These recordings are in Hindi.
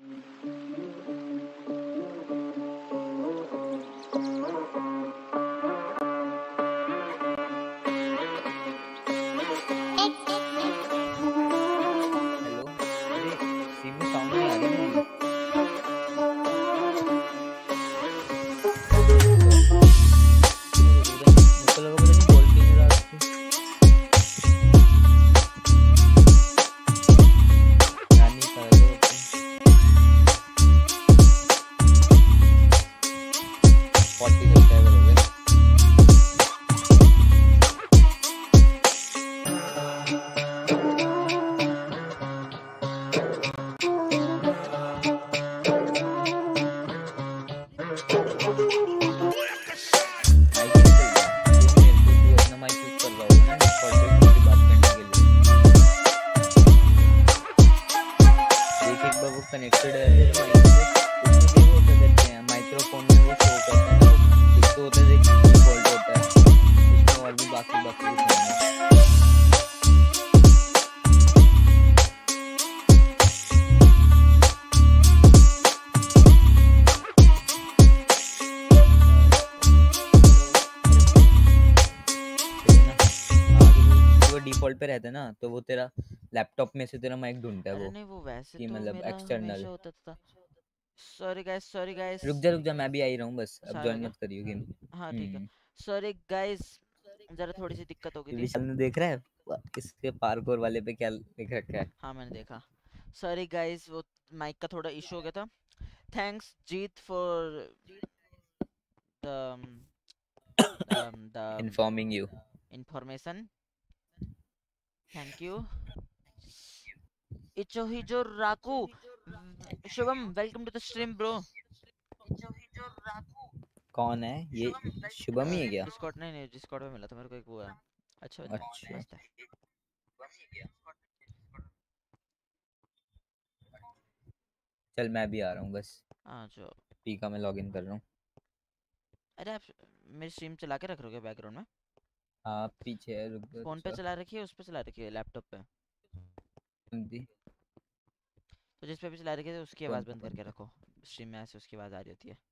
हेलो, अरे स्ट्रीम में साउंड नहीं आ रही मेरी। मेरे को लगा पता नहीं बोल क्यों नहीं रहा था। यार नहीं था तो 40 सब्सक्राइबर हो गए। माइक नहीं चल रहा तो मेरे को तू अपना माइक यूज कर रहा होगा ना डिस्कॉर्ड पे मुझसे बात करने के लिए। देख एक बार वो कनेक्टेड है तेरे माइक से, उसमें देखो क्या कहते हैं माइक्रोफोन में वो शो करता है ना, एक तो होता है एक डिफॉल्ट होता है, उसमें और भी बाकी बाकी कुछ नहीं है। सही है ना? हाँ जो वो डिफॉल्ट पे रहता है ना तो वो तेरा लैपटॉप में से तेरा माइक ढूंढता है अरे वो नहीं, वो वैसे कि तो मतलब मेरा एक्सटर्नल। हमेशा होता था। सॉरी गाइस रुक जा मैं भी आ ही रहा हूँ बस, अब सारा ज्वाइन क्या। मत करियो गेम। हाँ ठीक है। सॉरी गाइस, जरा थोड़ी सी दिक्कत हो गई थी। विशाल ने देख रहा है इसके पार्कोर वाले पे क्या लिख रखा है। हाँ मैंने देखा। सॉरी गाइस, वो माइक का थोड़ा इशू हो गया था। Thanks Jeet for the the informing you. Information. Thank you. इचोहिजो राकू, Shubham welcome to the stream bro. कौन है ये, शुभम ही है क्या? डिस्कॉर्ड नहीं, डिस्कॉर्ड में मिला था मेरे को एक वो है। अच्छा अच्छा मस्त है। चल मैं भी आ रहा हूँ बस, हाँ जो, पीका में लॉगिन कर रहा हूँ। अरे आप मेरी स्ट्रीम चला के रख रहे हो बैकग्राउंड में? हाँ पीछे है, रुक जा फोन पे अच्छा। चला रखी है, उस पे चला रखी है, लैपटॉप पे? कौन सी? तो जिस पे भी चला रखी है उसकी कौन आवाज़ सा बंद कौन करके सा? रखो। स्ट्रीम में ऐसे उसकी आवाज़ आ रही होती है।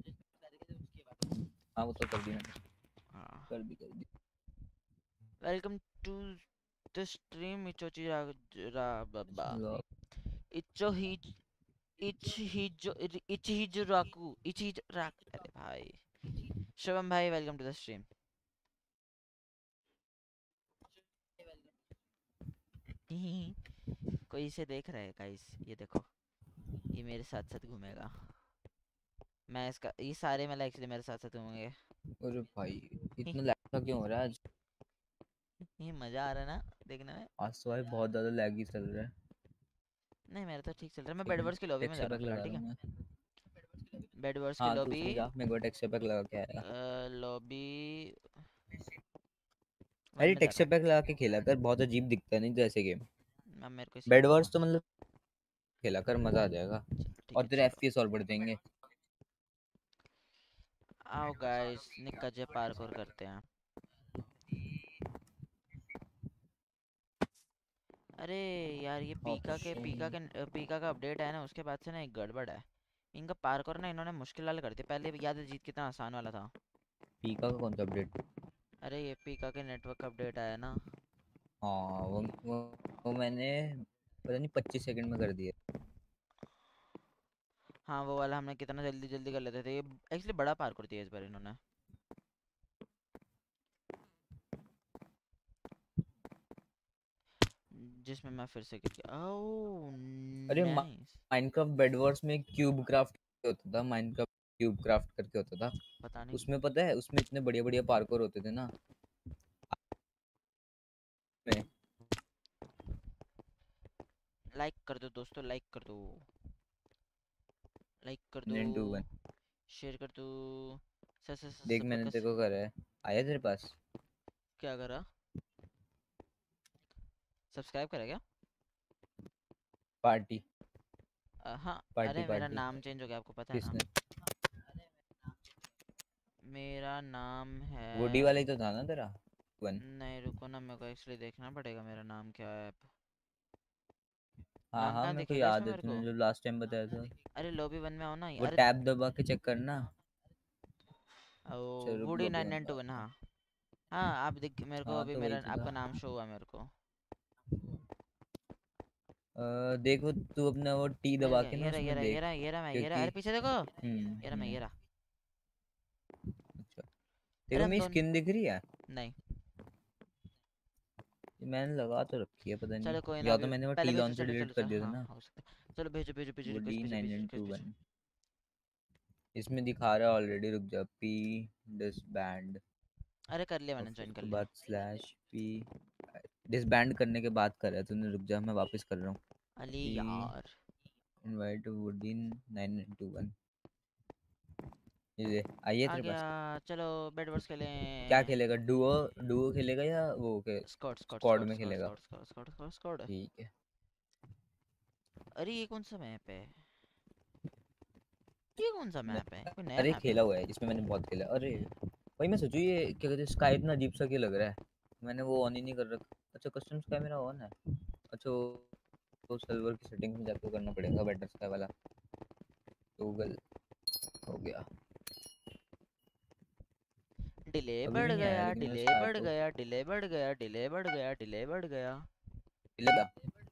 हाँ वो तो कर दी मैंने, हाँ। कर दी। वेलकम टू द स्ट्रीम इचोची बाबा लॉग इचो ही इचहिजो राकू इचहिजो राक, अरे भाई। शुभम भाई वेलकम टू द स्ट्रीम। कोई इसे देख रहा है गाइस, ये देखो, ये मेरे साथ साथ घूमेगा। मैं इसका, ये सारे मतलब एक्चुअली मेरे साथ साथ घूमेंगे। अरे भाई इतना लैग क्यों हो रहा है आज? ये मजा आ रहा है ना देखने में। आज तो भाई बहुत ज्यादा लैगी चल रहा है। नहीं मेरा तो ठीक चल रहा है। मैं एक बेडवर्स की मिनट लॉबी में टेक्सचर जा रहा पैक हूँ फिलहाल, लगा ठीक रहा है? हूँ मैं। बेडवर्स की हाँ तू लॉबी। उसमें जा, मेरे को टेक्सचर पैक लगा के आया। लॉबी वन अरे में जा रहा टेक्सचर पैक लगा के खेला कर, बहुत अजीब दिखता है नहीं तो ऐसे गेम। हूँ। अब मेरे को इसकी बेड ज़रूरत वॉर्स कहाँ। तो मतलब खेला कर, मजा आ जाएगा ठीक और है तेरे चलो, एफपीएस और बढ़ जाएंगे। आओ गाइस निक्का जे पार्कोर करते हैं। अरे यार, ये ऑप्शन पीका का अपडेट है ना, उसके बाद से ना एक गड़बड़ है। इनका पार्कोर ना इन्होंने मुश्किल वाला कर दिया। पहले याद है जीत कितना आसान वाला था। पीका का कौन सा अपडेट? अरे ये पीका के नेटवर्क अपडेट आया ना। हाँ वो मैंने पता नहीं 25 सेकंड में कर दिया। हाँ वो वाला हमने कितना जल्दी जल्दी कर लेते थे। ये एक्चुअली बड़ा पार्कोर दिया इस बार इन्होंने। जिसमें मैं फिर से गिर गया। ओह अरे नाइस। माइनक्राफ्ट बेड वॉर्स में क्यूब क्राफ्ट होता था, माइनक्राफ्ट क्यूब क्राफ्ट करके होता था। पता नहीं। उसमें पता है उसमें इतने बढ़िया बढ़िया पार्कोर होते थे ना। में लाइक कर दो दोस्तों, लाइक कर दो, लाइक कर दो, 1 शेयर कर दो। देख मैंने सबका तेरे को करा है, आया तेरे पास क्या करा? सब्सक्राइब करा क्या? पार्टी हाँ। पार्टी अरे मेरा पार्टी। नाम चेंज हो गया, आपको पता है ना? किसने? मेरा नाम वुडी है, वाला ही तो था ना तेरा वन। नहीं रुको ना, मेरे को एक्चुअली देखना पड़ेगा मेरा नाम क्या है। हाँ नाम हाँ कहाँ मेरे को दिखेगा इसमें याद है, मेरे को? तूने जो लास्ट टाइम बताया था। अरे लॉबी 1 में आओ ना। वो अरे टैब दबा के चेक करना। ओ चल रुक, वुडी लॉबी में 992 आता हाँ। हूँ। हाँ आप दिख मेरे को हाँ अभी तो वही मेरा तो था। आपका नाम शो हुआ मेरे को। देखो तू अपना वो टी मिल दबा गया, के ना ये रहा ये उसमें रहा ये देख। रहा ये रहा मैं ये रहा। क्योंकि अरे पीछे देखो। ये रहा मैं हम्म। ये रहा। अच्छा, अरे देखो हम मेरी दोनों। स्किन दिख रही है। नहीं। ये मैंने लगा तो रखी है, पता नहीं, चलो कोई ना या तो अभी। मैंने वो पहले टी भेजो, लॉन्चर चलो डिलीट चलो कर चलो दिया था हाँ ना। हो सकता है। चलो भेजो भेजो भेजो वो रिक्वेस्ट डी भेजो नाइन भेजो नाइन टू रिक्वेस्ट भेजो। वन इसमें दिखा रहा है ऑलरेडी, रुक जा, पी डिसबैंड, अरे कर लिया और मैंने, फिर ज्वाइन कर उसके लिया। बाद स्लैश पी डिसबैंड करने के बाद कर रहा है तूने, रुक जा मैं वापस कर रहा हूँ। अली पी यार। इनवाइट वुडीन 9921, ये ले आइए आ तेरे गया। पास। चलो बेड वर्स क्या खेलें। खेलेगा, डुओ? डुओ खेलेगा या वो के स्कॉट स्कॉट स्क्वाड स्कॉट में स्कॉट खेलेगा? Squad squad squad squad squad. ठीक है। अरे ये कौन सा मैप है? ये कौन सा मैं मैप है? कोई नया अरे मैप है? खेला हुआ है इसमें, मैंने बहुत खेला। अरे भाई मैं सोचू ये क्या कहते हैं, स्काई इतना अजीब सा क्यों लग रहा है, मैंने वो ऑन ही नहीं कर रखा। अच्छा कस्टम स्काई मेरा ऑन है। अच्छा वो सर्वर की सेटिंग्स में जाके करना पड़ेगा, बेटर स्काई वाला। गूगल हो गया। डिले अभी बढ़ भी नहीं आया गया, लेकिन मेरा डिले बढ़ स्टार्ट हो गया, डिले बढ़ गया, डिले बढ़ गया, डिले बढ़ गया। लगा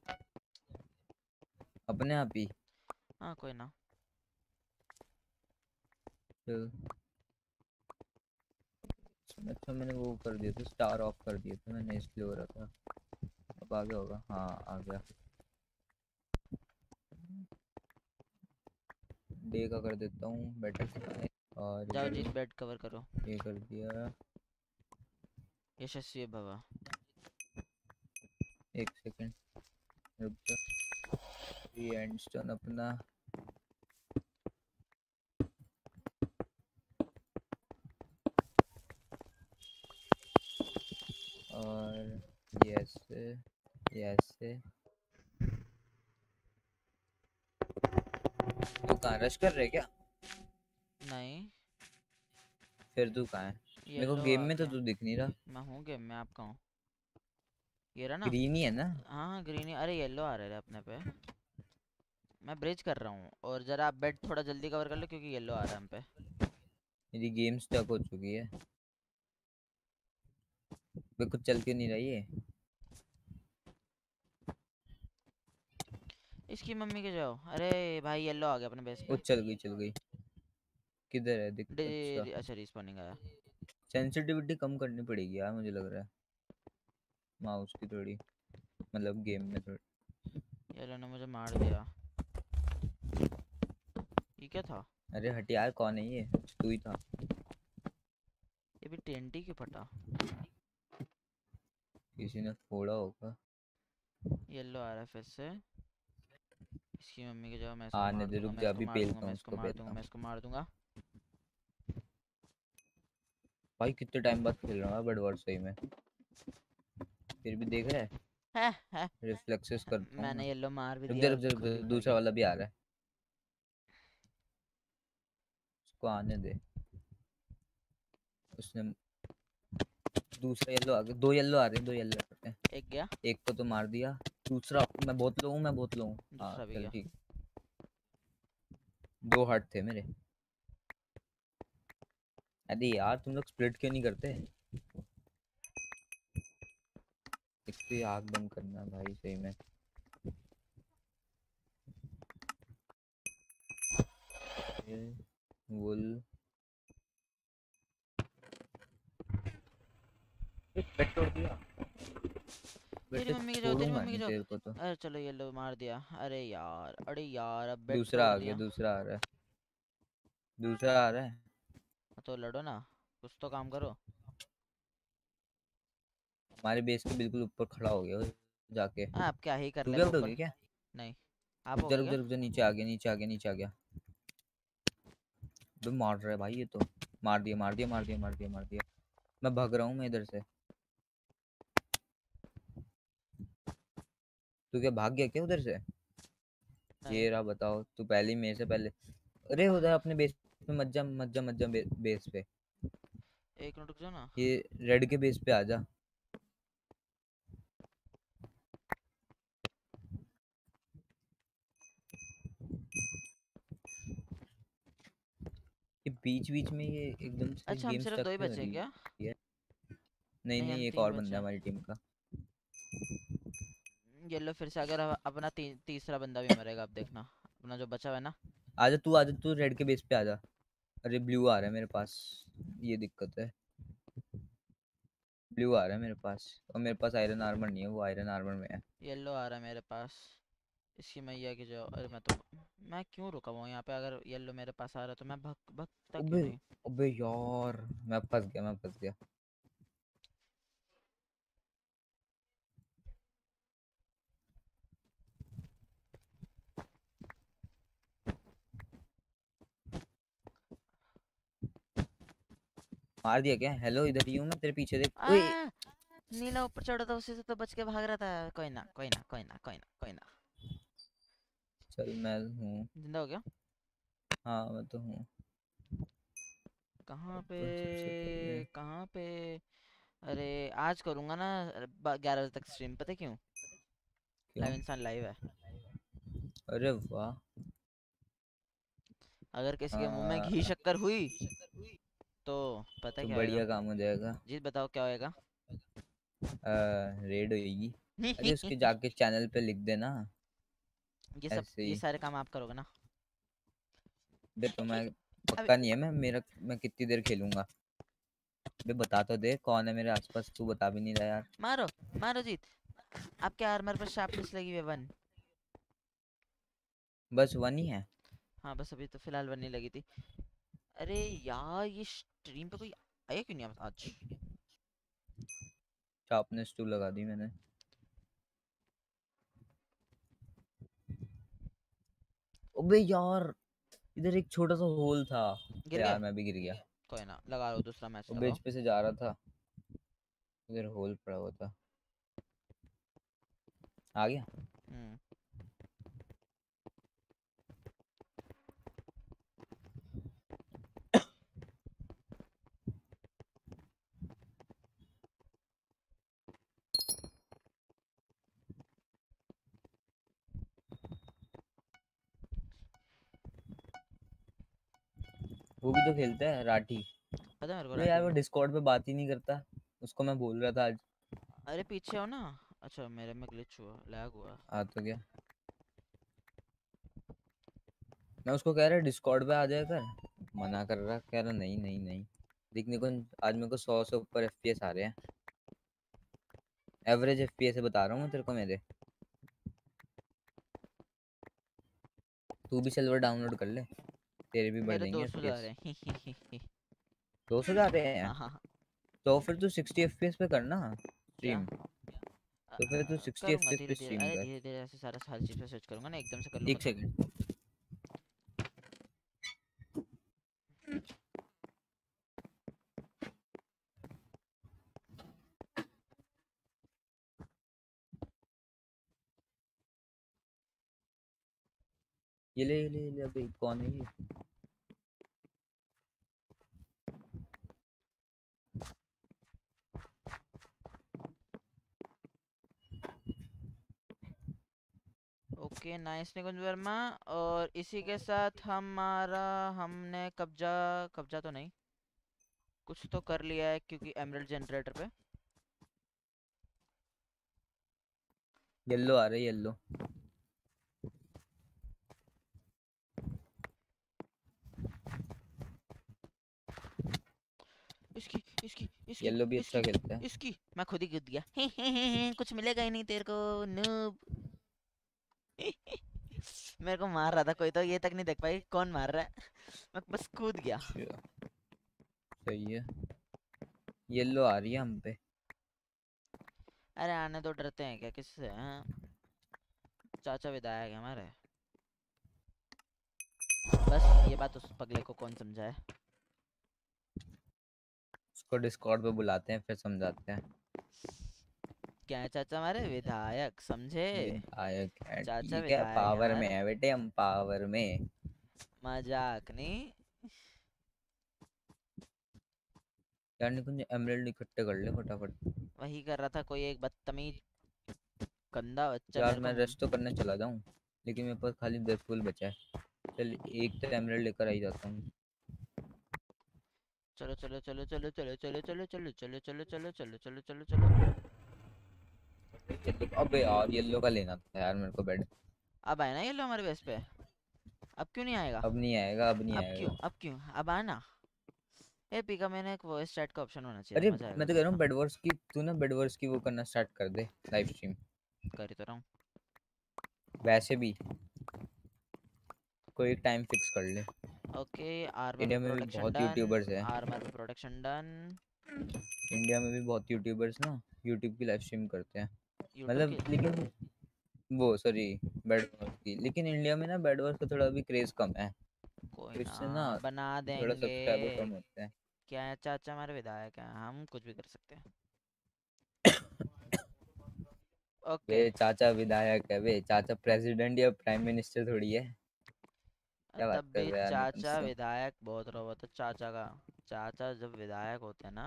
अपने आप ही। हाँ कोई ना। तो अच्छा मैंने वो कर दिया था, स्टार ऑफ कर दिया था मैंने, इसलिए हो रहा था। अब आ गया होगा, हाँ आ गया। डे का कर देता हूँ बेटर स्काई, और जाओ जी ये बेड कवर करो। कर दिया। यशस्वी भवा। एक सेकंड रुक जा, ये एंडस्टोन अपना। और ये ऐसे, ये ऐसे। तू कहाँ रश कर रहे क्या? नहीं। फिर तू कहाँ है? मेरे को येलो गेम आ में तो गया। तू दिख नहीं रहा। मैं हूँ गेम में, आपका हूँ। ये रहा ना। ग्रीन ही है ना? हाँ हाँ ग्रीन ही। अरे येलो आ रहा है अपने पे। मैं ब्रिज कर रहा हूँ, और जरा आप बेड थोड़ा जल्दी कवर कर लो क्योंकि येलो आ रहा है हम पे। मेरी गेम स्टक हो चुकी है, मेरे कुछ चल क्यों नहीं रही है। इसकी मम्मी के जाओ। अरे भाई येलो आ गया अपने बेस वो पे। चल गई चल गई। किधर है दिख? अच्छा अच्छा रिस्पॉनिंग आया। सेंसिटिविटी कम करनी पड़ेगी यार, मुझे लग रहा है माउस की थोड़ी, मतलब गेम में थोड़ी। येलो ने मुझे मार दिया। ये क्या था? अरे हट यार, कौन है ये? अच्छा, तू ही था। ये भी टीएनटी क्यों फटा? किसी ने फोड़ा होगा। येलो आ रहा है फिर से। इसकी मम्मी के जाओ। मैं इसको आने मार दे, दूंगा, रुक मैं जा इसको अभी मार दूंगा, पेलता मैं हूँ इसको उसको, मार दूंगा, पेलता मैं हूँ। इसको मार दूंगा। भाई कितने टाइम बाद खेल रहा हूँ बर्ड वॉर सही में, फिर भी देख रहा है। है है। रिफ्लेक्सेस करता हूँ मैं। मैंने येलो मार भी रुक जा दिया रुक जा और रुक खुद जा, ही खा दूसरा गया। वाला भी आ रहा है, उसको आने दे। उसने दूसरा येलो आ गया, दो येलो आ रहे हैं, दो येलो आ रहे हैं। एक गया। एक को तो मार दिया, दूसरा मैं बहुत लो हूँ, मैं बहुत लो हूँ। हाँ दूसरा भी चल गया। ठीक। दो हट थे मेरे। अरे यार तुम लोग स्प्लिट क्यों नहीं करते? एक तो ये आग बंद करना भाई सही में। वुल पेट तोड़ दिया तेरी बेटे, मम्मी के जाओ, तेरी छोड़ूंगा मम्मी के नहीं जाओ। तेरे को तो। अरे चलो येलो मार दिया। अरे यार, अरे यार अब बेड दूसरा तोड़ आ गया, दिया। दूसरा आ रहा है, दूसरा आ रहा है। तो लड़ो ना, कुछ तो काम करो। हमारे बेस के बिल्कुल ऊपर खड़ा हो गया वो, जाके। हाँ आप क्या ही कर तू ले, क्या मैं उठ ऊपर। गया क्या? नहीं। आप रुक हो जा गए रुक जा क्या? रुक जा, नीचे आ गया, नीचे आ गया, नीचे आ गया। तो मार रहा है भाई ये तो। मार दिया मार दिया मार दिया मार दिया मार दिया। मैं भाग रहा हूँ मैं इधर से। तू क्या भाग गया क्या उधर से? नहीं। ये रहा, बताओ तू पहले ही मेरे से पहले। अरे उधर अपने बेस पे मत जा मत जा मत जा, बेस पे। एक मिनट रुक जाओ ना। ये रेड के बेस पे आ जा। बीच बीच में ये एकदम से अच्छा हम गेम सिर्फ स्टक 2 ही क्यों हो बचे रही क्या? है? नहीं नहीं नहीं, हम एक 3 और बंदा बचे है हैं। हमारी टीम का। ये लो फिर से अगर अपना तीसरा बंदा भी मरेगा अब देखना, अपना जो बचा हुआ है ना। आजा तू रेड के बेस पे आजा। अरे ब्लू आ रहा है मेरे पास, ये दिक्कत है। ब्लू आ रहा है मेरे पास, और मेरे पास आयरन आर्मर नहीं है, वो आयरन आर्मर में है। येलो आ रहा है मेरे पास। इसकी मैया की जो, अरे मैं क्यों रुका हुआ हूँ यहाँ पे? अगर येलो मेरे पास आ रहा है तो मैं भगता क्यों अबे नहीं? अबे यार, मैं फंस गया। मार दिया क्या? हेलो, इधर ही हूँ मैं, तेरे पीछे देख। ओए आ नीला ऊपर चढ़ा था, उसी से तो बच के भाग रहा था। कोई ना कोई ना कोई ना कोई ना कोई ना। चल मैं हूँ। जिंदा हो गया? हाँ मैं तो हूँ। कहाँ पे? पर सबसे पहले कहाँ पे? अरे आज करूँगा ना 11 बजे तक स्ट्रीम, पता है क्यों? क्यों? लाइव इंसान लाइव है। अरे वाह। अगर किसी के मुंह में घी हाँ, शक्कर हुई तो पता है तो क्या होएगा? बढ़िया काम हो जाएगा। जीत बताओ क्या होएगा? रेड होएगी। अरे उसके जाके चैनल पे लिख देना ऐसे ये ही। सारे काम आप करोगे ना? बे तो मैं अबे पक्का नहीं है, मैं कितनी देर खेलूंगा। बे बता तो दे कौन है मेरे आसपास, तू बता भी नहीं रहा यार। मारो, मारो जीत। आपके आर्मर पर शार्पनेस लगी हुई है 1। बस वन ही है। हाँ बस अभी तो फिलहाल 1 नहीं लगी थी। अरे यार ये स्ट्रीम पे कोई आया क्यों नहीं आज? शार्पनेस 2 लगा दी मैंने। अबे यार, इधर एक छोटा सा होल था। गिर यार गए? मैं भी गिर गया। कोई ना, लगा लो दूसरा मैच वो लगाओ। बेच पे से जा रहा था, उधर होल पड़ा हुआ था। आ गया। हम्म। वो भी तो खेलता है राठी। पता है मेरे को अबे राठी यार वो भी। डिस्कॉर्ड पे बात ही नहीं करता, उसको मैं बोल रहा था आज। अरे पीछे हो ना। अच्छा मेरे में ग्लिच हुआ, लैग हुआ। आ तो गया। मैं उसको कह रहा डिस्कॉर्ड पे आ जाया कर, मना कर रहा, कह रहा नहीं नहीं नहीं। दिखने को आज मेरे को 100 से ऊपर एफपीएस आ रहे हैं। एवरेज एफपीएस है बता रहा हूँ मैं तेरे को मेरे। तू भी सिल्वर डाउनलोड कर ले, तेरे भी बढ़ मेरे जाएंगे 200 जा एफपीएस। रहे हैं। 200 जा रहे हैं? हाँ हाँ हाँ। तो फिर तू 60 एफपीएस पे करना क्या? स्ट्रीम। तो फिर तू 60 करूंगा एफपीएस धीरे पे धीरे, स्ट्रीम अरे कर। धीरे धीरे ऐसे सारा हर चीज पे स्विच करूंगा ना, एकदम से कर लूंगा एक तो। सेकंड। ये ले अबे कौन है ये? Okay nice Nikunj Verma. और इसी के साथ हमने कब्जा, कब्जा तो नहीं, कुछ तो कर लिया है क्योंकि एमरल्ड जनरेटर पे। येलो आ रहा है, येलो। इसकी इसकी इसकी येलो भी अच्छा इसकी खेलता है। इसकी मैं खुद ही कूद गया। कुछ मिलेगा ही नहीं तेरे को, नूब। मेरे को मार रहा था कोई, तो ये तक नहीं देख पाई कौन मार रहा है। मैं बस कूद गया। अच्छा, सही है। येलो आ रही है हम पे। अरे आने तो, डरते हैं क्या किससे? हाँ? चाचा विधायक है हमारे। बस ये बात उस पगले को कौन समझाए? उसको डिस्कॉर्ड पे बुलाते हैं फिर समझाते हैं। क्या है चाचा हमारे विधायक, समझे? विधायक है चाचा ठीक है, विधायक है पावर में हमारे। है बेटे, हम पावर में। मजाक नहीं। यार निकुंज एमराल्ड इकट्ठे कर ले फटाफट। वही कर रहा था, कोई एक बदतमीज गंदा बच्चा यार मेरे को मैं रेस्ट तो करने चला जाऊं, लेकिन मेरे पास खाली 10 फूल बचा है। चल एक तो एमराल्ड लेकर आई जाता हूँ। चलो चलो चलो चलो चलो चलो चलो चलो चलो चलो चलो चलो चलो चलो चलो। अबे यार येलो का लेना था यार मेरे को बेड। अब आए ना ये लो हमारे बेस पे। अब क्यों नहीं आएगा? अब नहीं आएगा, अब नहीं अब क्यों? आएगा। अब क्यों? अब आना। ए पीका, मैंने एक वॉइस चैट का ऑप्शन होना चाहिए था, अरे मजा आएगा मैं तो कह गेम रहा हूँ में। बेडवर्स की, तू ना बेडवर्स की वो करना स्टार्ट कर दे, लाइव स्ट्रीम। कर ही तो रहा हूँ। वैसे भी कोई टाइम फिक्स कर ले। ओके, आर्मर पे इंडिया में भी प्रोडक्शन बहुत डन। यूट्यूबर्स हैं। आर्मर पे प्रोडक्शन डन। इंडिया में भी बहुत यूट्यूबर्स ना यूट्यूब की लाइव स्ट्रीम करते हैं। यूट्यूब मतलब की। लेकिन वो सॉरी, बेडवर्स की, लेकिन इंडिया में ना बेडवर्स का थोड़ा भी क्रेज कम है, कोई तो ना, इससे ना बना थोड़ा देंगे। सब्सक्राइबर कम होते हैं। क्या है, चाचा हमारे विधायक हैं, हम कुछ भी कर सकते हैं। वे ओके। चाचा विधायक है, वे चाचा प्रेसिडेंट या प्राइम मिनिस्टर थोड़ी है। क्या बात तब कर भी रहे हैं यार निकुंज चाचा तो। विधायक बहुत रहा हुआ था चाचा का। चाचा जब विधायक होते हैं ना,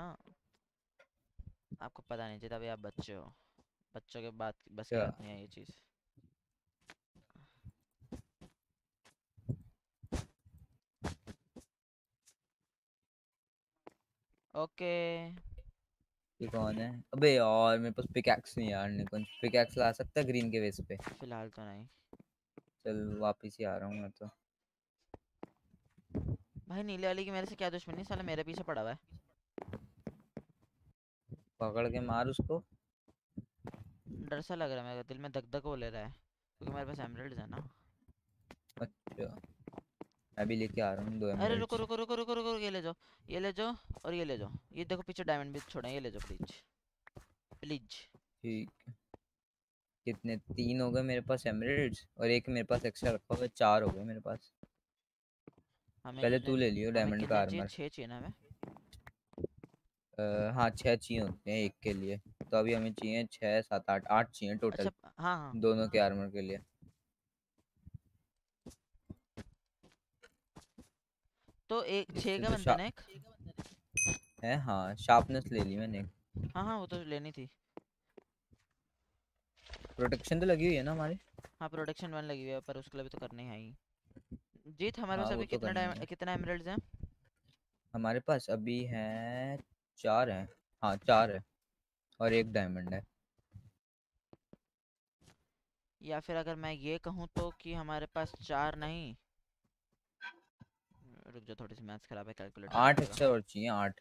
आपको पता नहीं चलता, अभी आप बच्चे हो। बच्चों के बात बस की अच्छा, बात नहीं है ये चीज़। ओके। ये कौन है? अबे यार मेरे पास पिकैक्स नहीं है यार निकुंज, पिकैक्स ला सकता है ग्रीन के बेस पे? फिलहाल तो नहीं। चल वापिस ही आ रहा हूँ मैं तो। भाई नीले वाली की मेरे से क्या दुश्मनी, साला मेरे पीछे पड़ा हुआ है। पकड़ के मार उसको। डर सा लग रहा है, मेरे दिल में धक धक हो ले रहा है, क्योंकि मेरे पास एमराल्ड्स है ना। अच्छा, मैं भी लेके आ रहा हूँ 2 अरे रुको एमराल्ड्स। रुको रुको रुको रुको, ये ले जाओ। ये ले जाओ। और ये ले जाओ, ये देखो पीछे डायमंड भी छोड़े हैं, ये ले जाओ प्लीज। प्लीज। ठीक। कितने? 3 हो गए मेरे पास एमराल्ड्स, और एक मेरे पास एक्स्ट्रा रखा हुआ है, 4 हो गए मेरे पास। हमें पहले कितने? तू ले लियो हमें डायमंड का कितने चाहिए? आर्मर। 6 चाहिए ना हमें। हाँ 6 चाहिए होते हैं एक के लिए। तो अभी हमें चाहिए 6 7 8, 8 चाहिए अच्छा, टोटल, हाँ हाँ। दोनों के आर्मर के लिए। तो एक 6 इससे का तो बनता है ना एक। है, हाँ शार्पनेस ले ली मैंने। हाँ हाँ, वो तो लेनी थी। प्रोटेक्शन तो लगी हुई है ना हमारे। हाँ, प्रोडक्शन 1 लगी हुई है, पर उसके लिए भी तो करनी है ही। जीत, हमारे हाँ पास वो अभी तो करनी है। कितना एमराल्ड्स हैं? हमारे पास अभी है 4 है। हाँ 4 है, और एक डायमंड है। या फिर अगर मैं ये कहूँ तो कि हमारे पास 4 नहीं। रुक जा, थोड़ी सी मैथ्स खराब है, कैलकुलेट करना 8 पड़ेगा। एक्स्ट्रा और चाहिए, 8।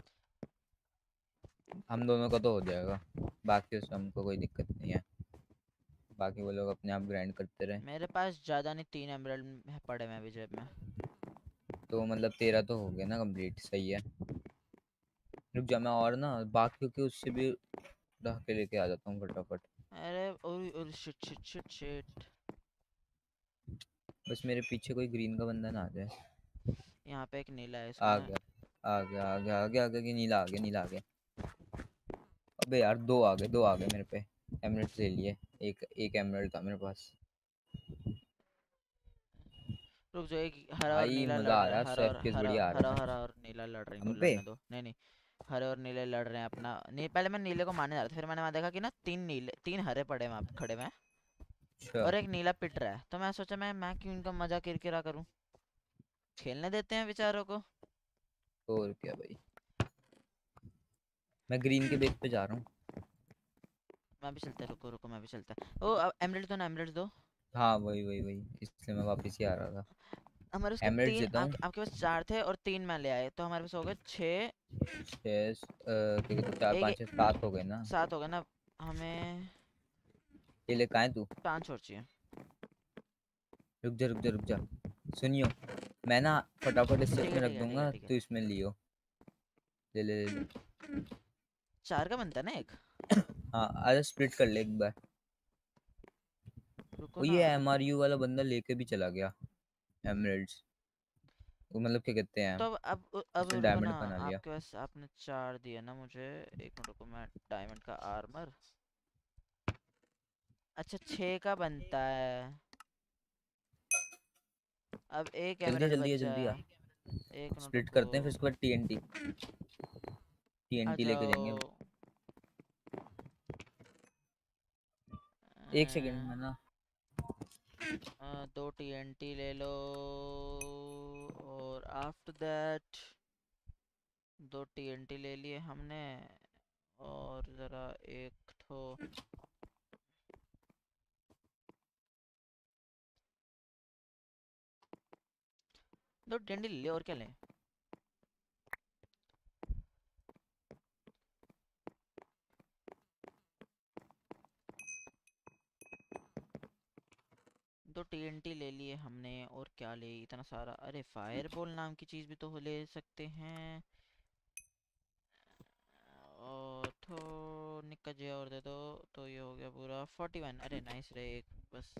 हम दोनों का तो हो जाएगा, बाकी उसमें हमको कोई दिक्कत नहीं है। बाकी वो लोग अपने आप ग्राइंड करते रहे। मेरे पास ज़्यादा नहीं, 3 एमराल्ड पड़े हैं अभी जेब में। तो मतलब 13 तो हो गया ना कंप्लीट, सही है। रुक जा, मैं और ना बाकी के उससे भी उठा के लेके आ जाता हूँ फटाफट। अरे और शिट शिट शिट शिट। बस मेरे पीछे कोई ग्रीन का बंदा ना आ जाए। यहाँ पे एक नीला है, इसको आ मैं। गया आ गया आ गया आ गया आ गया कि नीला आ गया, नीला आ गया। अबे यार 2 आ गए, 2 आ गए मेरे पे। एमराल्ड ले लिए। एक एक एमराल्ड था मेरे पास। रुक जाओ, एक हरा और भाई नीला मजा लड़ आ रहा रहा है, है, हरा और स्वेट केस हरा बढ़िया आ हरा रहा है। हरा और नीला लड़ रहे हैं, इनको हम पे। लड़ने दो। नहीं नहीं, हरे और नीले लड़ रहे हैं अपना। नहीं, पहले मैं नीले को मारने जा रहा था, फिर मैंने वहाँ देखा कि ना 3 नीले 3 हरे पड़े हैं वहाँ पे खड़े में। अच्छा। और एक नीला पिट रहा है, तो मैं सोचा मैं क्यों इनका मजा किरकिरा करूँ। खेलने देते हैं बेचारों को। और क्या भाई, मैं ग्रीन के बेस पे जा रहा हूँ। मैं भी चलता है, रुको रुको, मैं भी चलता है। ओ एमराल्ड दो ना, एमराल्ड दो। हाँ वही वही वही, इसलिए मैं वापस ही आ रहा था। हमारे उसके एमराल्ड 3, देता हूँ। आपके पास 4 थे और 3 मैं ले आए, तो हमारे पास हो गए 6। 6 क्या कहते, 4 एक 5 6 7 हो गए ना। 7 हो गए ना। हमें ये ले, कहाँ है तू? 5 और चाहिए। रुक जा रुक जा रुक जा, सुनियो। मैं ना फटाफट इस ठीक सेट है में रख ठीक है ठीक है दूंगा, ठीक है। तो इसमें लियो। ले ले ले ले। 4 का बनता है ना एक। हाँ अरे स्प्लिट कर ले एक बार। रुको वो ना। ये एमआरयू वाला बंदा लेके भी चला गया एमराल्ड्स। वो मतलब क्या कहते हैं, तो अब उसने रुको ना। डायमंड बना लिया। आपके पास आपने 4 दिए ना मुझे। एक मिनट रुको, मैं डायमंड का आर्मर। अच्छा, 6 का बनता है। अब एक जल्दी आ एमराल्ड जल्दी आ बचा जल्दी आ। है। एक मिनट स्प्लिट रुको। करते हैं फिर उसके बाद टीएनटी, आ टीएनटी लेके जाएंगे। जाओ। एक सेकंड में ना। 2 TNT ले लो। और आफ्टर दैट 2 TNT ले लिए हमने, और जरा एक तो 2 TNT ले लिए, और क्या लें? दो TNT ले लिए हमने, और क्या ले इतना सारा? अरे फायरबॉल नाम की चीज भी तो ले सकते हैं। और तो निक्का जी और दे दो, तो ये हो गया पूरा 41। अरे नाइस रे, एक बस।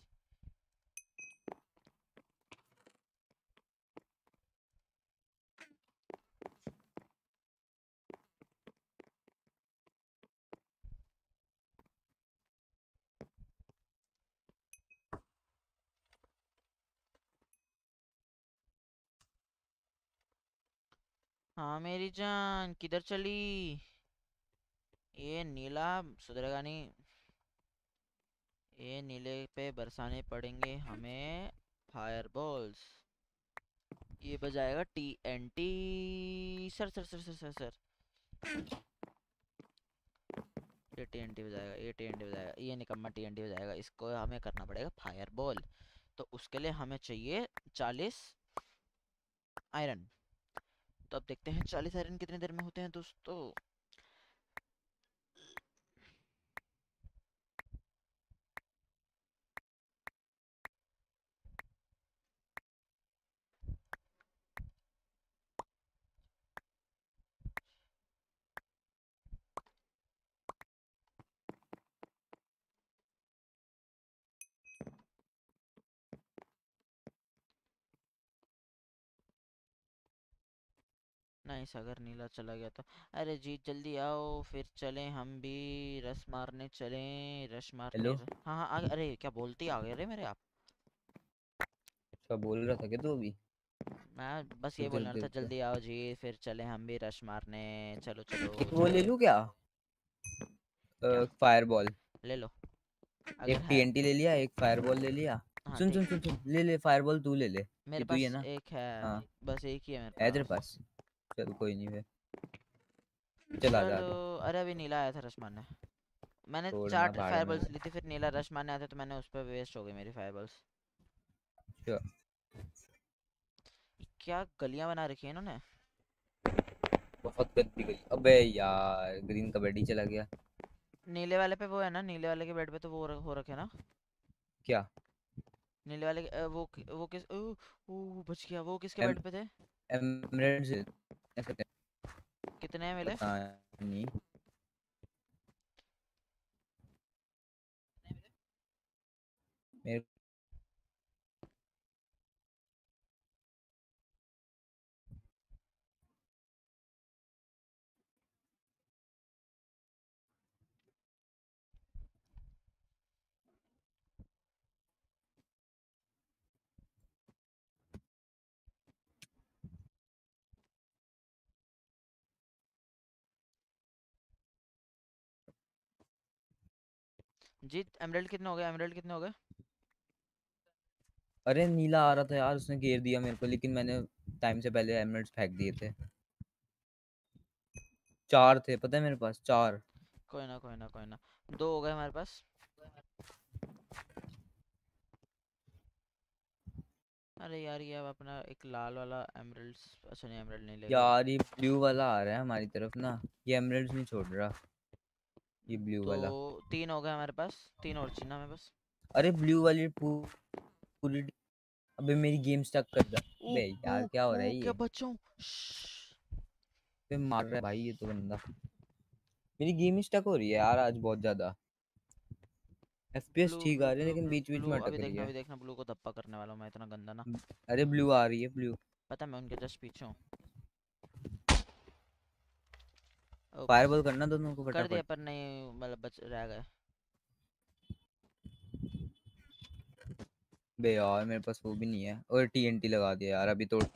हाँ मेरी जान, किधर चली? ये नीला सुधरेगा नहीं। ये नीले पे बरसाने पड़ेंगे हमें फायरबॉल्स। ये बजाएगा TNT। Sir sir sir sir sir sir. ये TNT बजाएगा, ये TNT बजाएगा, ये निकम्मा TNT बजाएगा। इसको हमें करना पड़ेगा फायरबॉल। तो उसके लिए हमें चाहिए 40 आयरन। तो अब देखते हैं 40 आयरन कितनी देर में होते हैं दोस्तों। नाइस, अगर नीला चला गया तो। अरे जी जल्दी आओ, फिर चलें हम भी रस मारने चलें, रश मारने हेलो। हाँ हाँ अरे क्या बोलते ही आ गए रे मेरे आप। अच्छा बोल रहा था क्या तू अभी? मैं बस तो ये बोलना जल्दी था, रुक। जल्दी आओ जी, फिर चलें हम भी रश मारने। चलो चलो एक वो ले चलो। लूं क्या? क्या? फायरबॉल। ले लो एक अगर है। TNT ले लिया, एक फायरबॉल ले लिया। हाँ सुन ठीक सुन है, सुन सुन, ले ले फायरबॉल, तू ले ले। मेरे ये तू ही है पास ना? एक है। हाँ, बस एक ही है मेरे है तेरे पास। पास। चल कोई नहीं फिर, चल आ जा चलो। आजा। अरे अभी नीला आया था रश मारने। मैंने छोड़ना 4 भाड़ में। फायरबॉल्स ली थी, फिर नीला रश मारने आया था, तो मैंने उस पर वेस्ट हो गई मेरी फायरबॉल्स। अच्छा, क्या गलियां बना रखी है इन्होंने। बहुत गंदी गई। अबे यार, ग्रीन कबड्डी चला गया। नीले वाले पे वो है ना, नीले वाले के बेड पे तो वो हो रखे ना। क्या? नीले वाले वो किस बच गया, वो किसके एम बेड पे थे? एमरेल्ड ऐसे कितने मिले? पता नहीं। मेरे जी एमराल्ड कितने हो गए, एमराल्ड कितने हो गए? अरे नीला आ रहा था यार, उसने घेर दिया मेरे को, लेकिन मैंने टाइम से पहले एमरेल्ड्स फेंक दिए थे। 4 थे पता है मेरे पास, 4। कोई ना कोई ना कोई ना, 2 हो गए हमारे पास। अरे यार ये अब अपना एक लाल वाला एमराल्ड्स, अच्छा नहीं एमराल्ड नहीं ले गए। यार ये ब्लू वाला आ रहा है हमारी तरफ ना, ये एमरेल्ड्स नहीं छोड़ रहा, ये ब्लू तो वाला। 3 हो गए हमारे पास, 3 और चीना में बस। अरे ब्लू वाली पूरी। अबे मेरी गेम स्टक कर दा। ओ बे ओ यार क्या हो रहा ओ है क्या ये? बचाऊं? बे मार रहा है भाई ये तो बंदा। मेरी गेम ही स्टक हो रही है यार आज बहुत ज्यादा। FPS ब्लू ठीक ब्लू आ रहे हैं ब्लू लेकिन ब्लू बीच बीच ब्लू, में अटक अभी रही देखना है। अभी देखना, ब्लू को धप्पा करने वाला हूँ मैं, इतना गंदा ना। अरे ब्लू आ रही है, ब्लू। पता है, मैं उनके जस्ट पीछे हूँ। ओप्स। फायरबॉल करना दोनों को कर दिया फटाफट। पर नहीं, मतलब बच रह गए। बे यार मेरे पास वो भी नहीं है, और TNT लगा दिया यार अभी तो।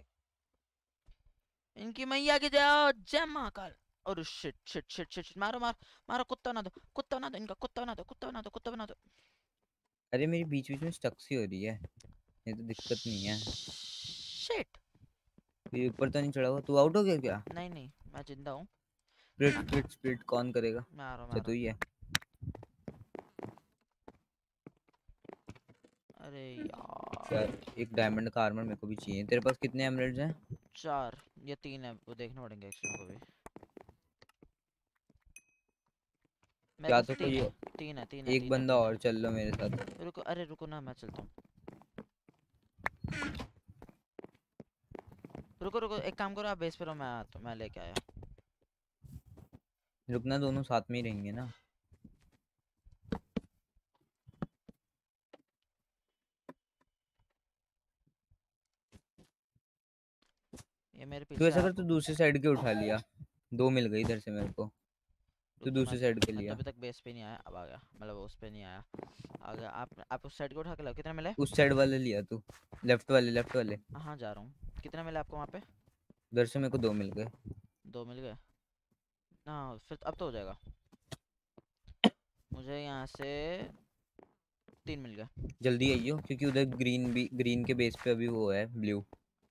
इनकी मैया की जय, जय महाकाल। और shit shit shit shit shit, मारो मारो मारो, कुत्ता बना दो, कुत्ता बना दो इनका, कुत्ता बना दो, कुत्ता बना दो, कुत्ता बना दो। अरे मेरी बीच बीच में स्टक सी हो रही है, ये तो दिक्कत नहीं है। शिट। ये ऊपर तो नहीं चढ़ा हुआ, तू आउट हो गया क्या? नहीं नहीं, मैं जिंदा हूँ। स्प्लिट स्प्लिट स्प्लिट कौन करेगा? मैं आ रहा हूँ, मैं अच्छा आ तू रहा ही है। हूँ। अरे यार, यार एक डायमंड का आर्मर मेरे को भी चाहिए। तेरे पास कितने एमराल्ड्स हैं? 4 या 3 है, वो देखना पड़ेंगे एक्चुअली को भी। मेरे क्या पास तो 3 कोई है, 3 है, 3 है, एक 3 है, बंदा 3 और है। चल लो मेरे साथ। रुको, अरे रुको ना, मैं चलता हूँ। रुको रुको, एक काम करो, आप बेस पे रहो, मैं आता हूँ, मैं लेके आया। रुकना, दोनों साथ में ही रहेंगे ना। ये मेरे तू पीछे ऐसा आप। कर, तू दूसरी साइड के उठा लिया। दो मिल गई इधर से मेरे को। तू रुको, दूसरी साइड के मैं तो लिया। अभी तक बेस पे नहीं आया, अब आ गया, मतलब उस पे नहीं आया। आ गया। आप उस साइड को उठा के लाओ। कितने मिले? उस साइड वाले लिया तू। लेफ्ट वाले, लेफ्ट वाले। हाँ जा रहा हूँ। कितने मिले आपको वहाँ पे? उधर से मेरे को दो मिल गए। 2 मिल गए। हाँ फिर अब तो हो जाएगा। मुझे यहाँ से 3 मिल गए। जल्दी आइयो, क्योंकि उधर ग्रीन भी, ग्रीन के बेस पे अभी वो है ब्लू।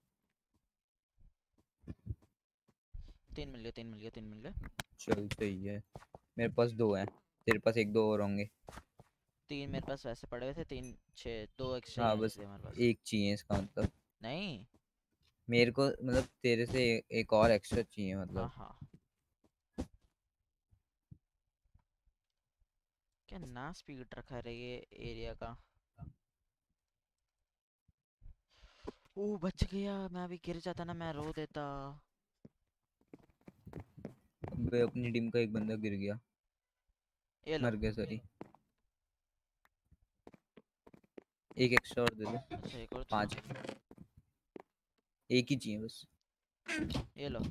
3 मिल गए, 3 मिल गए, 3 मिल गए। चल सही है। मेरे पास दो हैं। तेरे पास एक दो और होंगे। 3 मेरे पास वैसे पड़े हुए थे, 3 6 2 एक्स्ट्रा ही हाँ हैं बस इसलिए हमारे पास। एक चाहिए इसका मतलब। नहीं। मेरे को मतलब तेरे से एक और एक्स्ट्रा चाहिए हाँ मतलब। हाँ। क्या ना स्पीड रखा है ये एरिया का। ओह बच गया, मैं अभी गिर जाता ना, मैं रो देता। अबे अपनी टीम का एक बंदा गिर गया। ये लो। मर गया सॉरी। एक एक्स्ट्रा और दे दो। अच्छा एक और दूँ? 5। एक ही चाहिए बस। ये लो।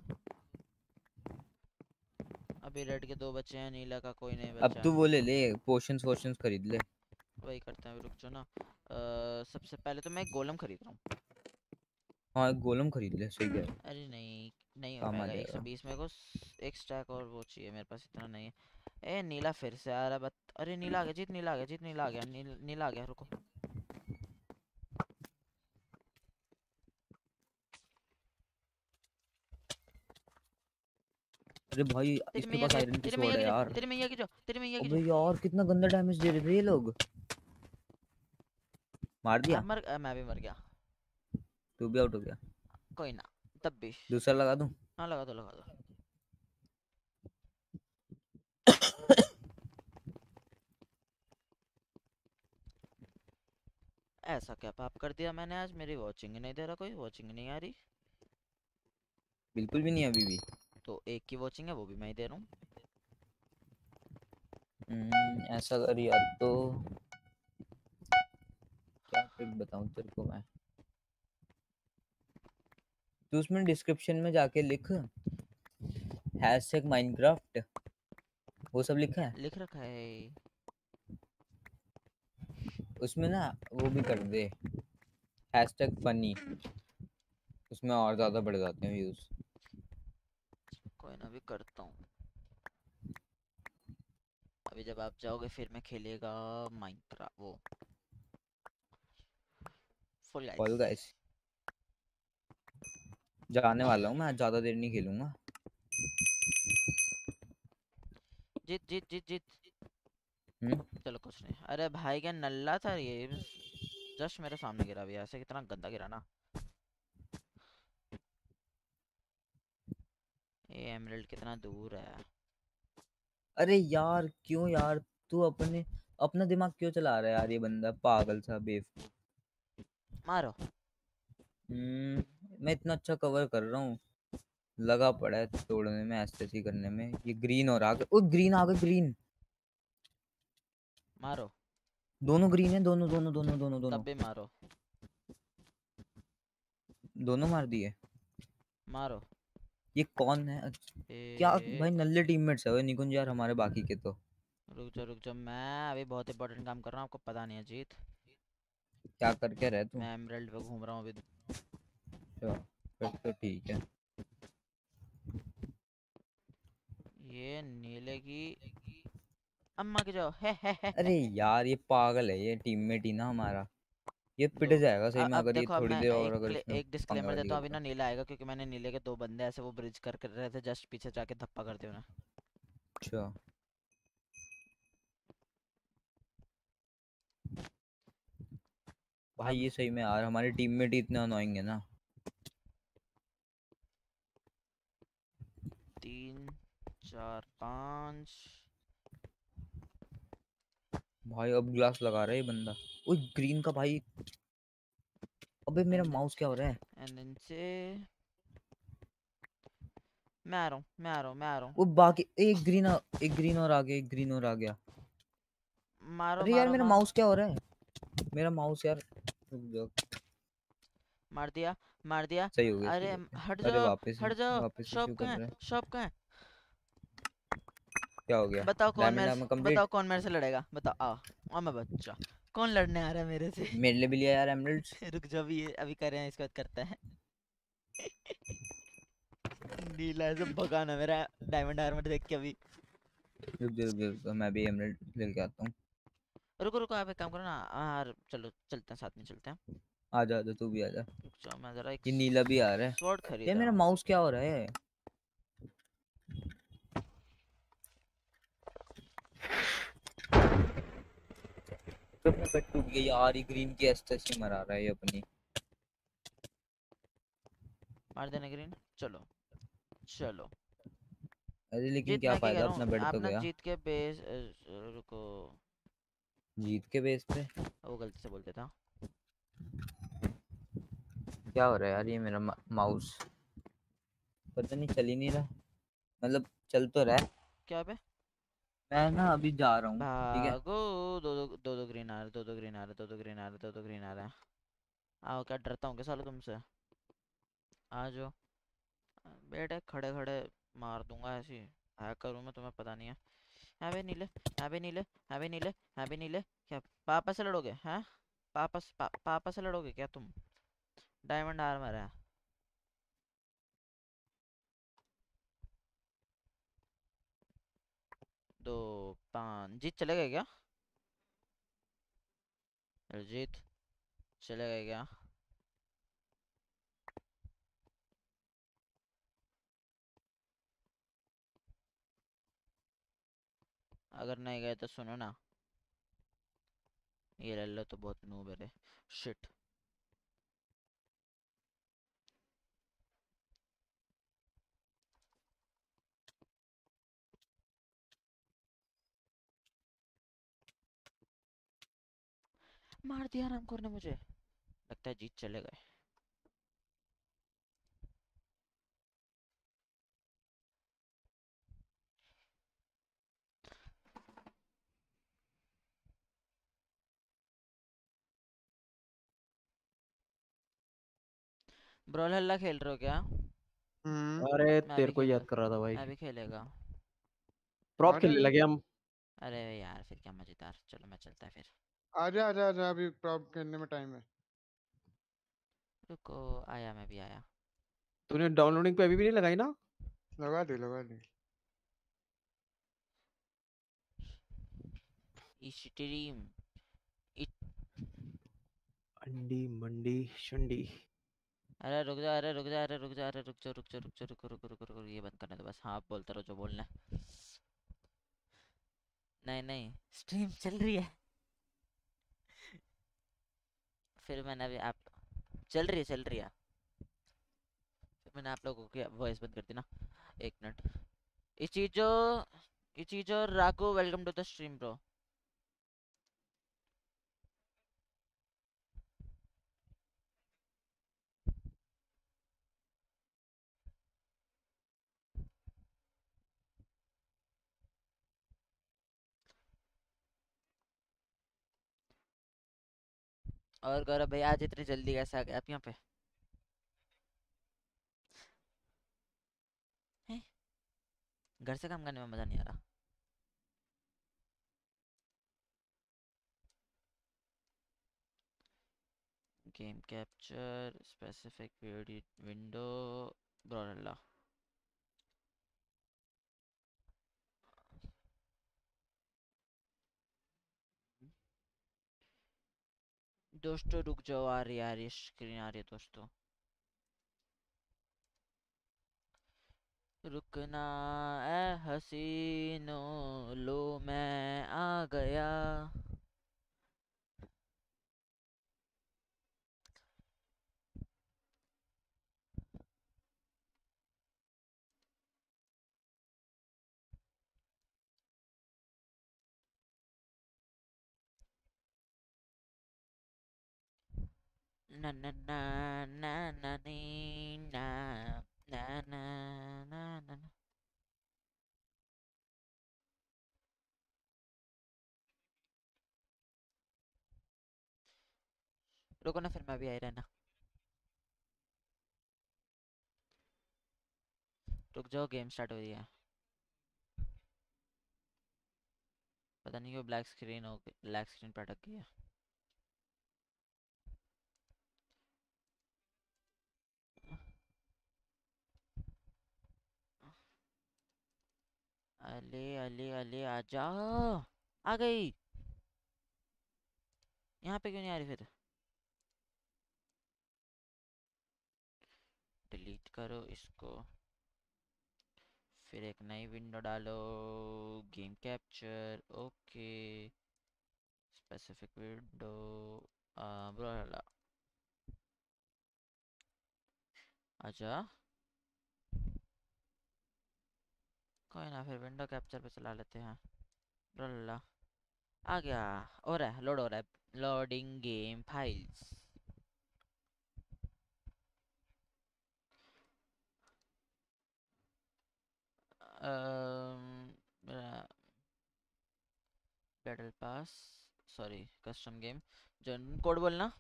अभी रेड के 2 बच्चे हैं, नीला का कोई नहीं अब बचा तू वो है। ले ले, पोशंस वोशंस खरीद ले। वही करते हैं, अभी रुक जाओ ना। सबसे पहले तो मैं एक गोलम खरीद रहा हूँ। हाँ एक गोलम खरीद ले, सही है। अरे नहीं, नहीं हो काम आ पाएगा। जाएगा। 120 मेरे को एक स्टैक और वो चाहिए, मेरे पास इतना नहीं है। ए नीला फिर से आ रहा है अरे नीला आ गया, जीत नीला आ गया, जीत नीला आ गया, नीला आ गया, रुको। अरे भाई तेरी इसके मैया पास की आयरन की तेरी स्वॉर्ड मैया है की जो, यार। तेरी मैया की जो, तेरी मैया की जो। अबे यार कितना गंदा डैमेज दे रहे थे ये लोग। मार दिया। मैं भी मर गया। तू भी आउट हो गया। कोई ना, तब भी। दूसरा लगा दूं? हाँ लगा दो, लगा दो। ऐसा क्या पाप कर दिया मैंने आज? मेरी वॉचिंग ही नहीं दे रहा, कोई वॉचिंग नहीं आ रही। बिल्कुल भी नहीं अभी भी। तो एक की वॉचिंग है, वो भी मैं ही दे रहा हूँ। ऐसा कर यार तो क्या ट्रिक बताऊं तेरे को मैं। तू उसमें डिस्क्रिप्शन में जाके लिख हैशटैग माइनक्राफ्ट, वो सब लिखा है लिख रखा है। उसमें ना। वो भी कर दे हैशटैग फनी, उसमें और ज्यादा बढ़ जाते हैं व्यूज। कोई ना, अभी करता हूँ। अभी जब आप जाओगे फिर मैं खेलेगा माइनक्राफ्ट वो फुल फॉल गाइस। गाइस जाने वाला हूँ मैं आज, ज्यादा देर नहीं खेलूंगा। जीत जीत जीत जीत। हम्म। चलो कुछ नहीं, अरे भाई क्या नल्ला था ये, जस्ट मेरे सामने गिरा भी, ऐसे कितना गंदा गिरा ना। ये एमराल्ड कितना दूर है। अरे यार क्यों यार, तू अपने अपना दिमाग क्यों चला रहा है यार, ये बंदा पागल सा बेवकूफ। मारो। मैं इतना अच्छा कवर कर रहा हूँ, लगा पड़ा है तोड़ने में, ऐसे ऐसे करने में। ये ग्रीन और आगे, ओ ग्रीन आ गए, ग्रीन। मारो। दोनों ग्रीन है, दोनों दोनों दोनों दोनों दोनों तब भी मारो। दोनों मार दिए। मारो। ये कौन है क्या ए भाई, नल्ले टीममेट्स है वो निकुंज यार हमारे, बाकी के तो। रुक जाओ, मैं अभी बहुत इंपॉर्टेंट काम कर रहा हूँ, आपको पता नहीं है जीत। क्या करके रह तू? मैं एमराल्ड पे घूम रहा हूँ अभी। अच्छा, फिर तो ठीक है। ये नीले की अम्मा के जाओ है। अरे यार ये पागल है, ये टीममेट ही ना हमारा। ये पिट दो। जाएगा सही में अब अगर ये देखो, अब थोड़ी मैं देर और अगर इसमें एक पंगा डिस्क्लेमर वाली देता हूँ, अभी करता। ना नीला आएगा क्योंकि मैंने नीले के दो बंदे ऐसे वो ब्रिज कर रहे थे जस्ट पीछे जाके धप्पा करते हुए ना। अच्छा भाई ये सही में यार हमारे टीममेट ही इतने अनोइंग है ना। 3 4 5। भाई अब ग्लास लगा रहा है ये बंदा। ओए ग्रीन का भाई। अबे मेरा एंड माउस क्या हो रहा है। देन से मैं आ रहा हूँ, मैं आ रहा हूँ, मैं आ रहा हूँ। वो बाकी एक ग्रीन और आ गया, एक ग्रीन और आ गया। मारो अरे यार मारो मेरा मारो। माउस क्या हो रहा है। मेरा माउस यार रुक जाओ। मार दिया, मार दिया। सही हो गया, सही अरे हो गया। हट अरे जाओ, हट जाओ। वापस शॉप इश्यू कर कहाँ है, रहा है। शॉप कहाँ है? क्या हो गया। बताओ कौन डायमंड मेरे आर्मर से, कंप्लीट। बताओ कौन मेरे से लड़ेगा, बताओ। आ मैं बच्चा, कौन लड़ने आ रहा है मेरे से? मेरे लिए भी लिया यार एमराल्ड्स। रुक जाओ, अभी अभी कर रहे हैं, इसके बाद करते हैं। नीला ऐसे भगाना मेरा डायमंड आर्मर देख के अभी। रुक जा, मैं भी एमराल्ड लेके आता हूँ। रुको रुको, आप एक काम करो ना यार, चलो चलते हैं, साथ में चलते हैं। आजा तू भी आजा। रुक जाओ, मैं जरा एक ये नीला भी आ रहा है। स्वॉर्ड यार खरीद रहा मेरा हूँ। माउस क्या हो रहा है। तो अपना बेट टूट गया यार, ये ग्रीन की एस्टेसी मरा रहा है ये अपनी। मार देना ग्रीन, चलो चलो। अरे लेकिन जीत क्या मैं क्या कह फायदा, रहा अपना हूँ, बेट आप तो ना गया। जीत के बेस रुको, जीत के बेस पे। वो गलती से बोल देता। क्या हो रहा है यार ये मेरा माउस। पता नहीं चल ही नहीं रहा। मतलब चल तो रहा है। क्या बे? मैं ना अभी जा रहा हूँ। ठीक है। भागो। दो दो ग्रीन आ रहे, दो दो ग्रीन आ रहे, दो दो ग्रीन आ रहे, दो दो ग्रीन आ रहे हैं। आओ, क्या डरता हूँ क्या सालो तुमसे? आ जाओ। बेटे खड़े खड़े मार दूंगा ऐसी। हैक करूँ मैं, तुम्हें पता नहीं है। यहाँ पे नीले, यहाँ पे नीले, यहाँ पे नीले, यहाँ पे नीले। क्या पापा से लड़ोगे हैं? पापा से लड़ोगे क्या तुम? डायमंड आर्मर है। दो 5 जीत चले गए क्या? जीत चले गए क्या? अगर नहीं गए तो सुनो ना, ये ले लो, तो बहुत नूब है रे। शिट। मार दिया रामखोर ने मुझे। लगता है जीत चले गए। ब्रॉल हल्ला खेल रहे हो क्या? अरे मैं तेरे भी को खेल, याद कर रहा था भाई। मैं भी खेलेगा। प्रॉप आजा खेलने फिर। लगे हम। अरे यार फिर क्या मजेदार, चलो मैं चलता है फिर। आजा आजा आजा, अभी प्रॉप खेलने में टाइम है। रुको, आया, मैं भी आया। तूने डाउनलोडिंग पे अभी भी नहीं लगाई ना? लगा दे लगा दे। स्ट्रीम। अंडी मंडी शंडी। अरे रुक जा, अरे रुक जा, अरे रुक जा, अरे रुक जा, रुक जा, रुक जा, रुको रुको रुको रुको, ये बंद करने दो बस। हाँ, आप बोलते रहो जो बोलना है। नहीं नहीं, स्ट्रीम चल रही है। फिर मैंने अभी आप, चल रही है, चल रही है। फिर मैंने आप लोगों की वॉइस बंद कर दी ना। एक minute. Ichijo, Ichijo Raku, welcome to the stream bro. और गौरव भाई, आज इतनी जल्दी कैसे आ गए आप यहाँ पे? हैं? घर से काम करने में मजा नहीं आ रहा? गेम कैप्चर स्पेसिफिक विंडो, ब्रोरेला। दोस्तों रुक जाओ, आ रही है स्क्रीन आ रही है दोस्तों। रुकना ए हसीनो, लो मैं आ गया। ना ना ना ना ना नी ना ना ना ना ना ना। रुको ना, फिर मैं भी आई रहना। रुक जाओ, गेम स्टार्ट हो रही है। पता नहीं क्यों ब्लैक स्क्रीन हो गई, ब्लैक स्क्रीन पर अटक गई है। अले अले अले आजा, आ गई। यहाँ पे क्यों नहीं आ रही फिर? डिलीट करो इसको, फिर एक नई विंडो डालो। Game capture, okay. Specific window, bro आजा। कोई ना, फिर विंडो कैप्चर पे चला लेते हैं। ब्रो आ गया। हो रहा है, लोड हो रहा है। Loading game files. Battle pass, sorry custom game. General code बोलना,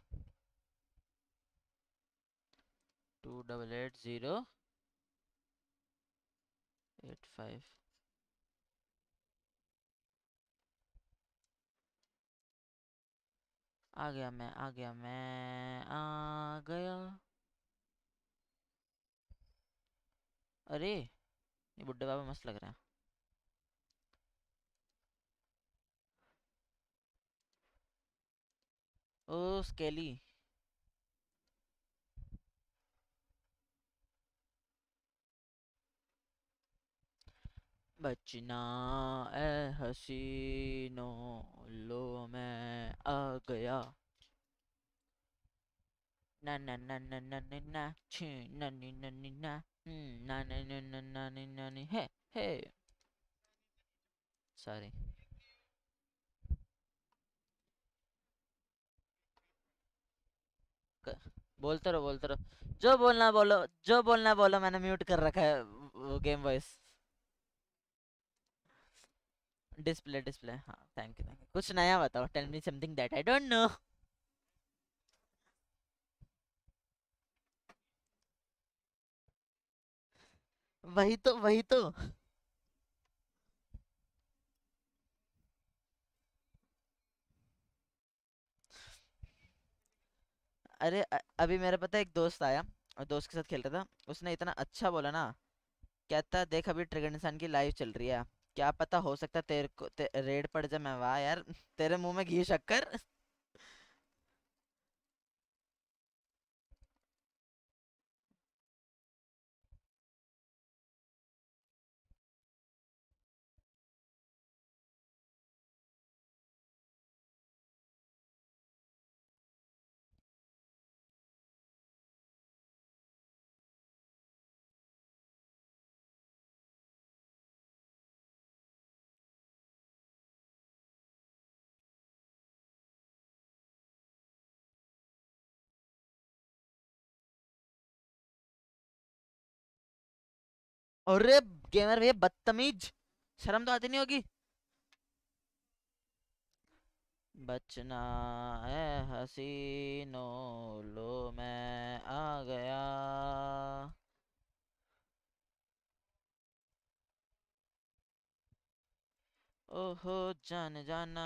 288085। आ गया मैं, आ गया मैं, आ गया। अरे ये बुड्ढे बाबा मस्त लग रहा है। ओ स्केली। बचना ए हसीनो, लो मैं आ गया। ना ना ना ना ना ना ना छी ना नी ना नी ना ना ना ना ना ना नी ना नी है है। सॉरी। बोलते रहो, जो बोलना बोलो, जो बोलना बोलो। मैंने म्यूट कर रखा है वो गेम वॉइस। डिस्प्ले डिस्प्ले, हाँ थैंक यू थैंक यू। कुछ नया बताओ, tell me something that I don't know. वही तो, वही तो। अरे अभी मेरा पता है, एक दोस्त आया और दोस्त के साथ खेल रहा था। उसने इतना अच्छा बोला ना, कहता देख अभी ट्रिगर निशान की लाइव चल रही है, क्या पता हो सकता है तेरे को रेड पड़ जाए। मैं वाह यार, तेरे मुंह में घी शक्कर। अरे गेमर भैया बदतमीज, शर्म तो आती नहीं होगी। बचना है हसीनो, लो मैं आ गया। ओहो जान जाना।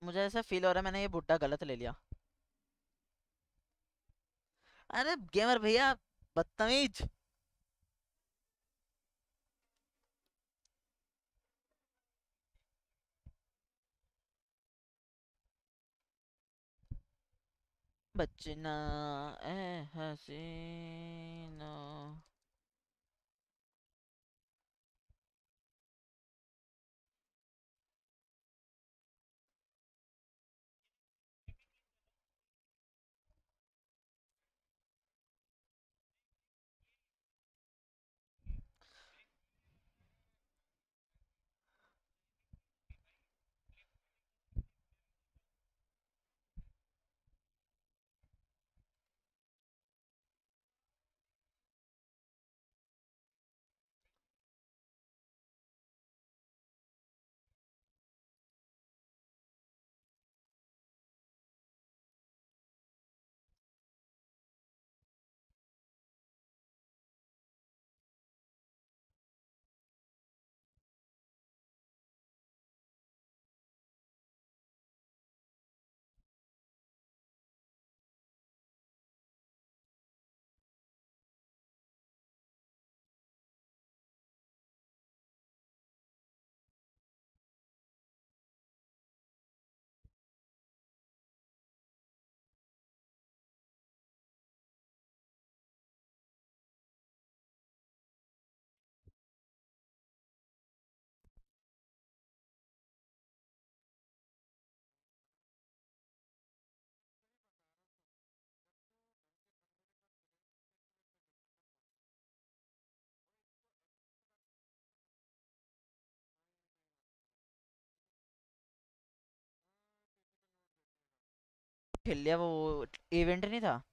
मुझे ऐसा फील हो रहा है मैंने ये भुट्टा गलत ले लिया। अरे गेमर भैया, बदतमीज। बचना ए हसीना। खेल लिया वो इवेंट नहीं था।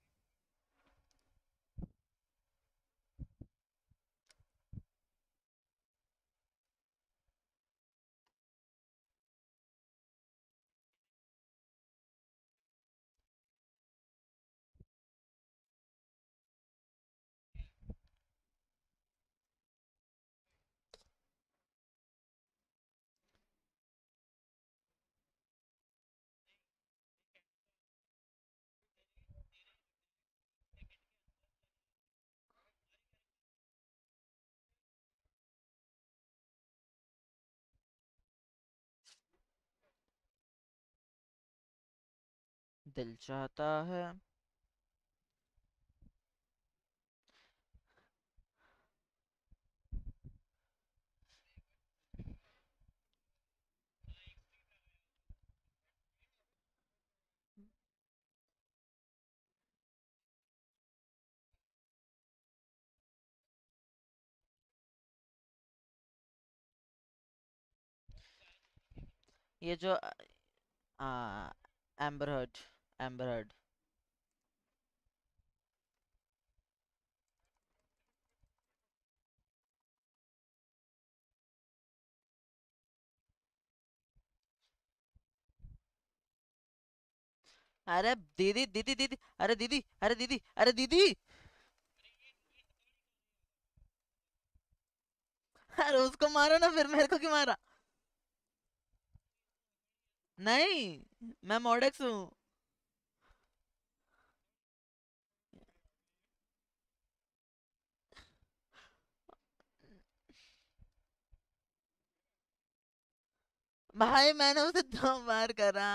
दिल चाहता है। ये जो एम्बर हर्ड, एम्बर हर्ड। अरे दीदी दीदी दीदी, अरे दीदी, अरे दीदी, अरे दीदी। अरे उसको मारो ना, फिर मेरे को क्यों मारा? नहीं, मैं मॉडेक्स हूँ। भाई मैंने उसे 2 बार करा।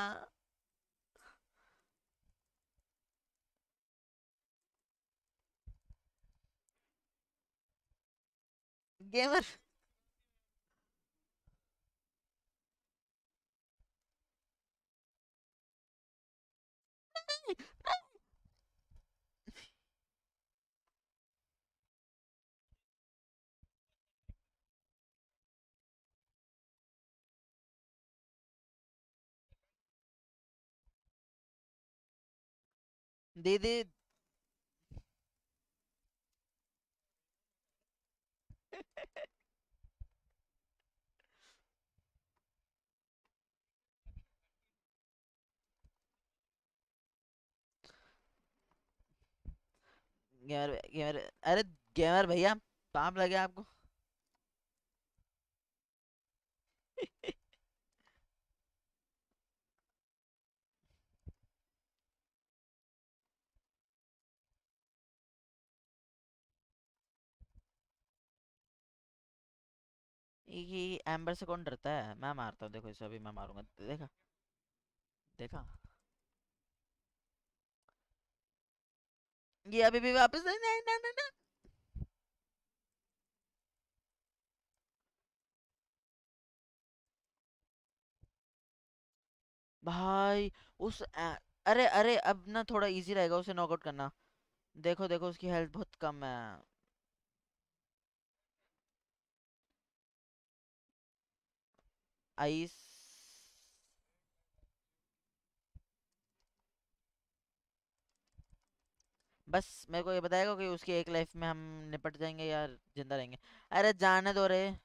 गेमर। दीदी। गेमर गेमर, अरे गेमर भैया, पाप लगे आपको। ये एम्बर से कौन डरता है? मैं मारता हूँ, देखो इसे अभी मैं मारूंगा, देखा देखा। ये अभी भी वापस नहीं नहीं नहीं नहीं, नहीं। भाई अरे अरे अब ना थोड़ा इजी रहेगा उसे नॉकआउट करना। देखो देखो उसकी हेल्थ बहुत कम है। आइस। बस मेरे को ये बताएगा कि उसकी एक लाइफ में हम निपट जाएंगे या जिंदा रहेंगे। अरे जाने दो रे।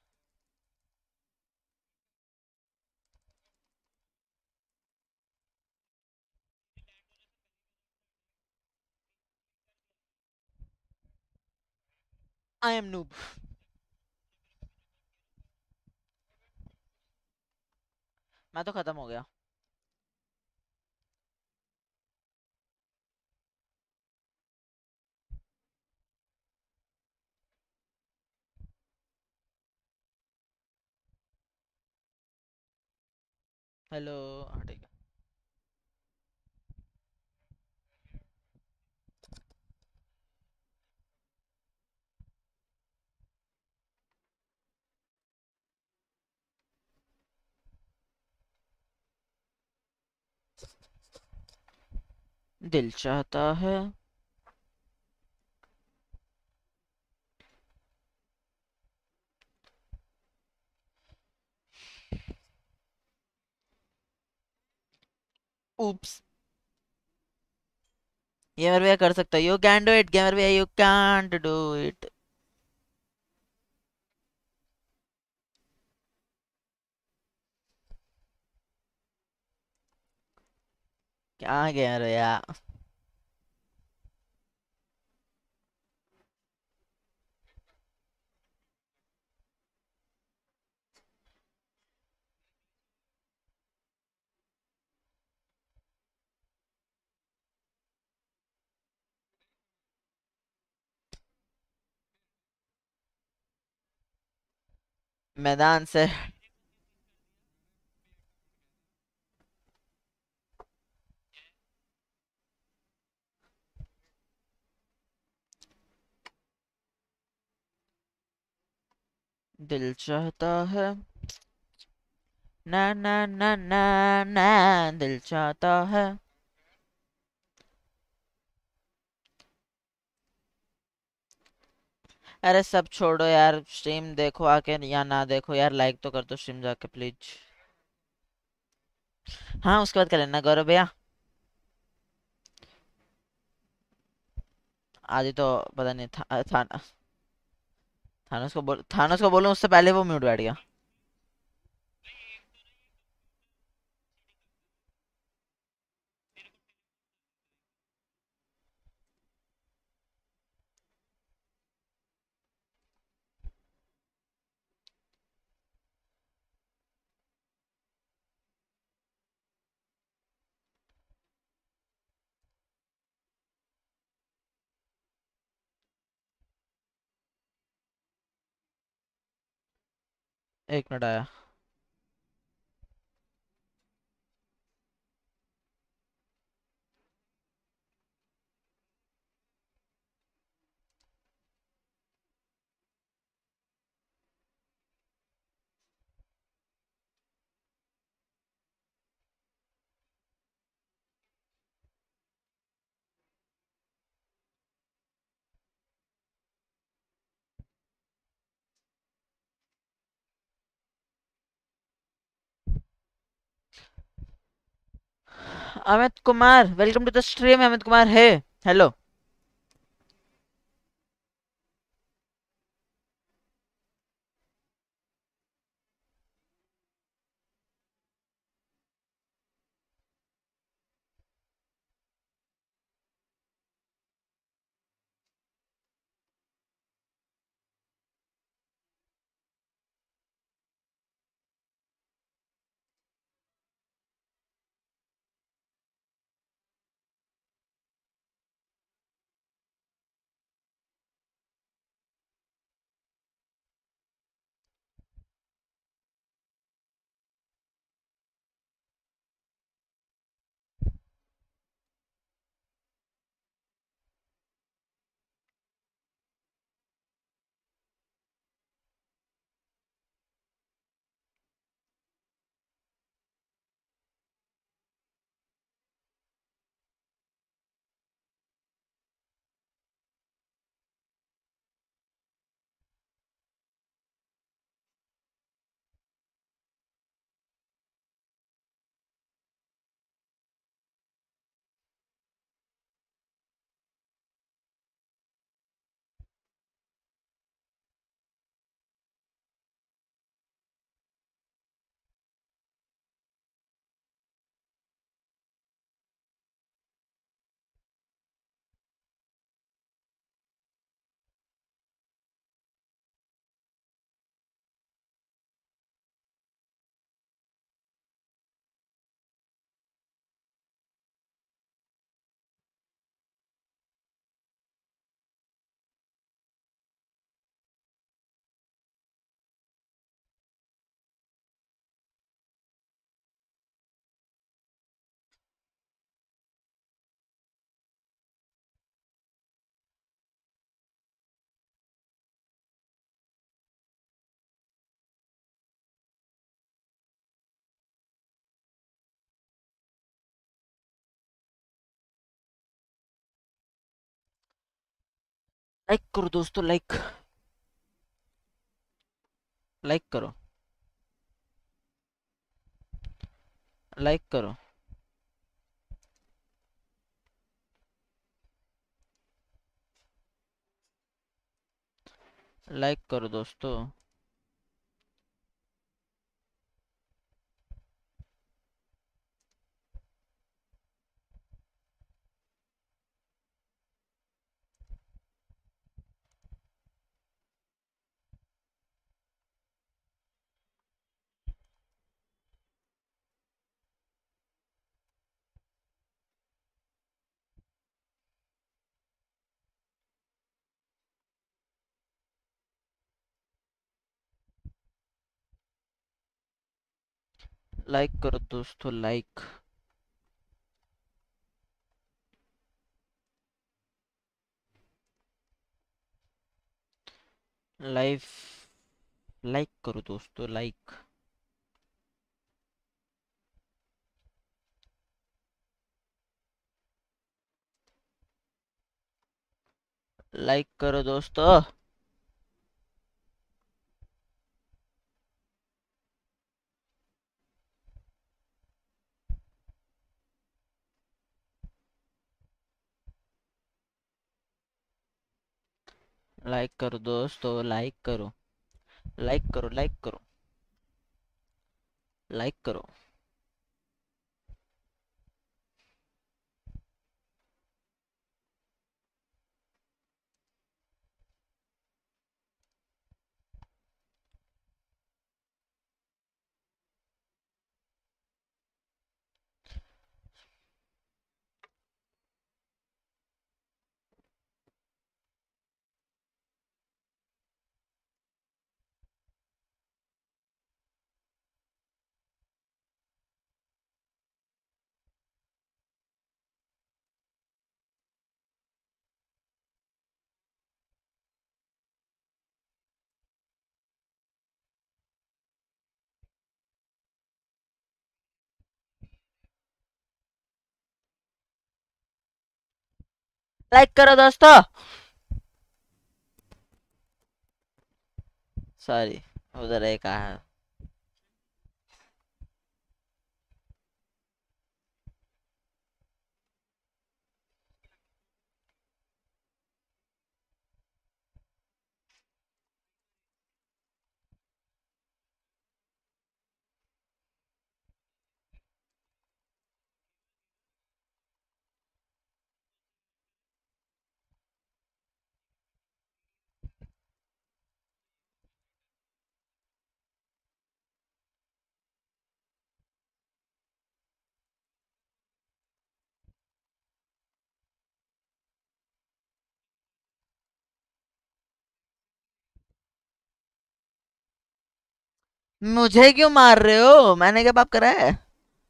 I am noob. मैं तो खत्म हो गया। हेलो। हाँ ठीक है। दिल चाहता है। उप्स। गेमर भैया कर सकता है, you can do it gamer भैया, यू कैंट डू इट। क्या गेमर भैया। मैदान से। दिल चाहता है। ना ना ना ना ना। दिल चाहता है। अरे सब छोड़ो यार, स्ट्रीम देखो आके या ना देखो यार, लाइक तो कर दो स्ट्रीम जाके प्लीज। हाँ उसके बाद कर लेना गौरव भैया। आदि तो पता नहीं थानोस को बोलूं उससे पहले वो म्यूट बैठ गया। एक मिनट आया। Amit Kumar welcome to the stream, Amit Kumar है। हेलो। लाइक करो दोस्तों, लाइक करो, लाइक करो। लाइक करो दोस्तों। लाइक करो दोस्तों, लाइक। लाइव लाइक करो दोस्तों, लाइक। लाइक करो दोस्तों। लाइक करो दोस्तों, लाइक करो, लाइक करो, लाइक करो, लाइक करो। लाइक करो दोस्तों। सॉरी, उधर एक आया। मुझे क्यों मार रहे हो? मैंने क्या पाप करा है?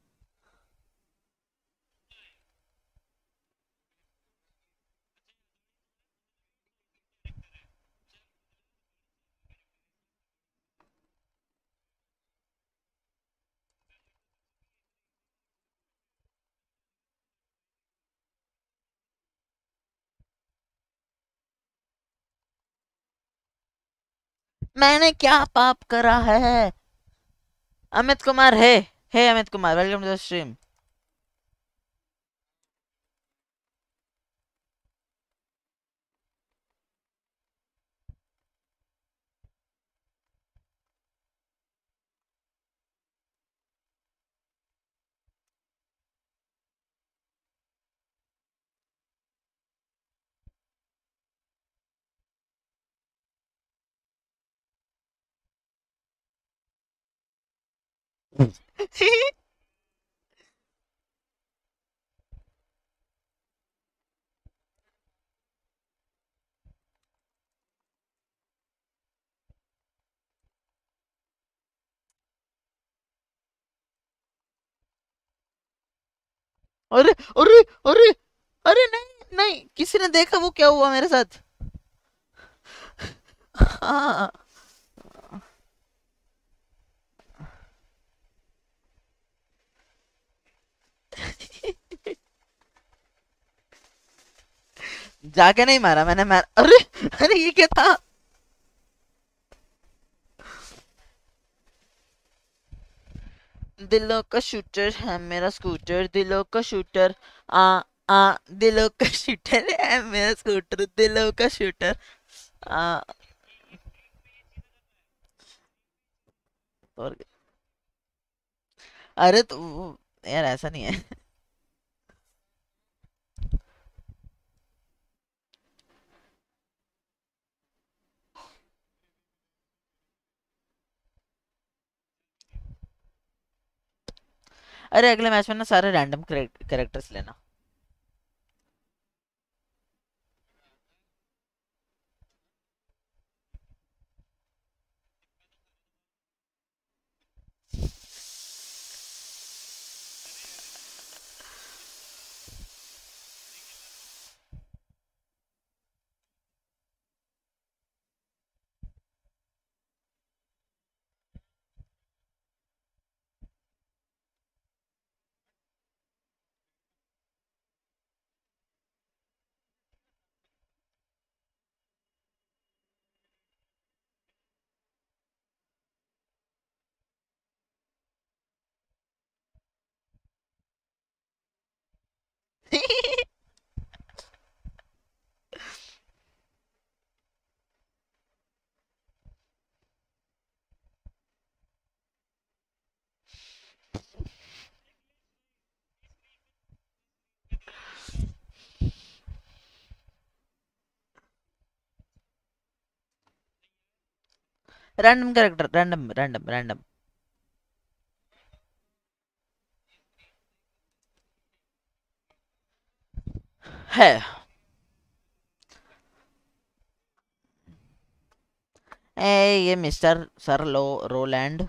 मैंने क्या पाप करा है? अमित कुमार है। Hey Amit Kumar, welcome to the stream. अरे अरे अरे अरे, नहीं नहीं, किसी ने देखा वो क्या हुआ मेरे साथ? हाँ। जाके नहीं मारा मैंने, मारा। अरे अरे ये क्या था? दिलों का शूटर है मेरा स्कूटर, दिलों का शूटर। आ आ दिलों का शूटर है मेरा स्कूटर, दिलों का शूटर। आ और अरे तो यार ऐसा नहीं है। अरे अगले मैच में ना सारे रैंडम कैरेक्टर्स लेना। Random character, random random random है। ए ये मिस्टर सर लो रोलैंड।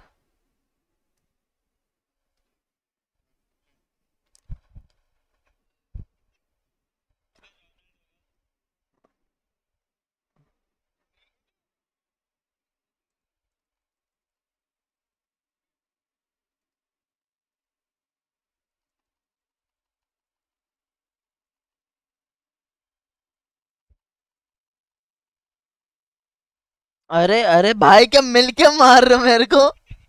अरे अरे भाई क्या मिल के मार रहे हो मेरे को?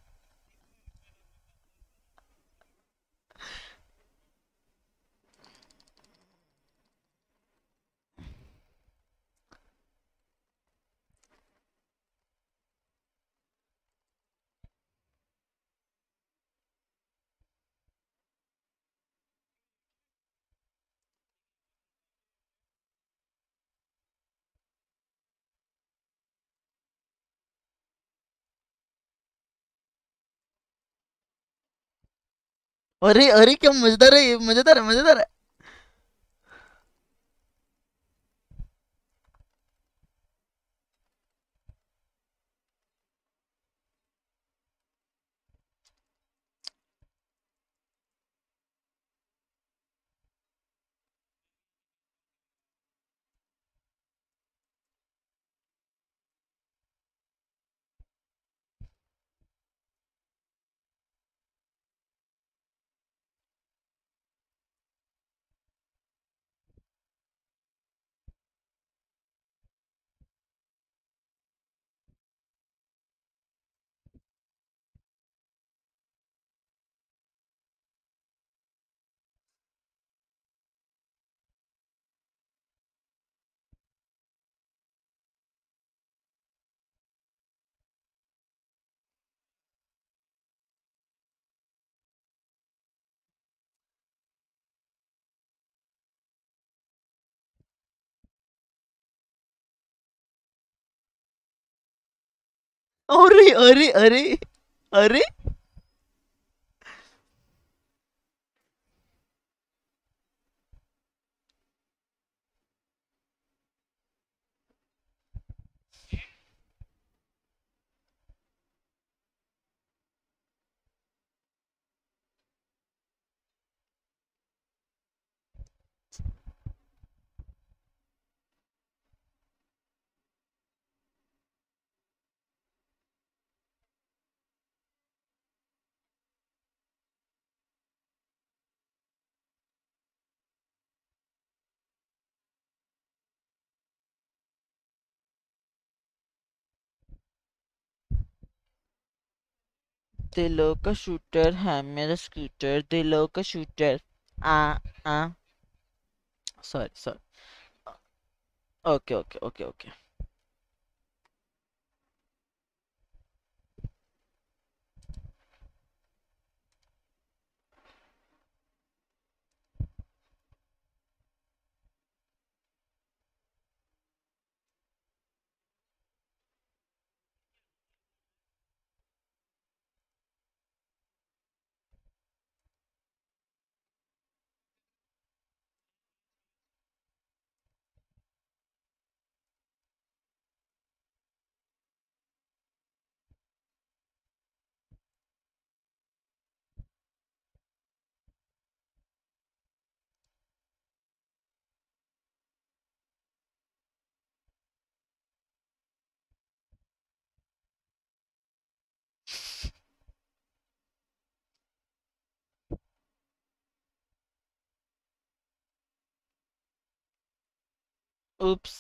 अरे अरे क्या मजेदार है ये, मजेदार है मजेदार है। अरे अरे अरे अरे दिलों का शूटर है मेरा स्कूटर, दिलों का शूटर। आ आ sorry sorry. Okay okay okay okay. Oops.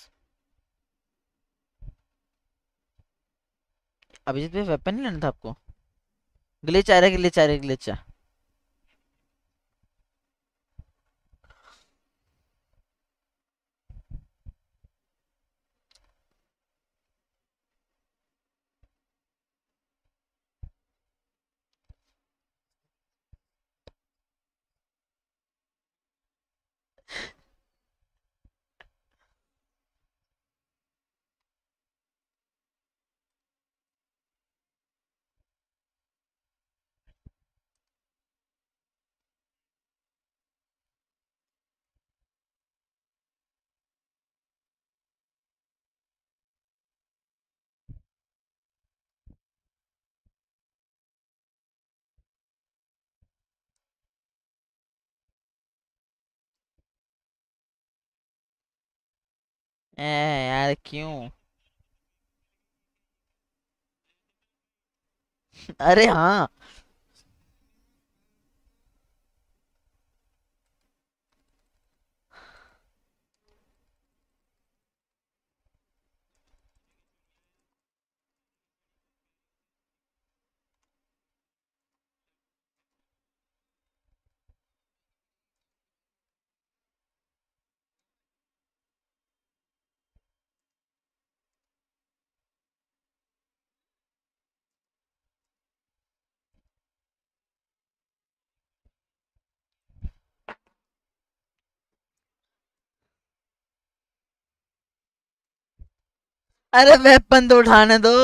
Abhijit भाई वेपन नहीं लेना था आपको? ग्लिच आ रहा है, ग्लिच आ रहा है, ग्लिच आ। यार क्यों? अरे हाँ। अरे वेपन तो उठाने दो।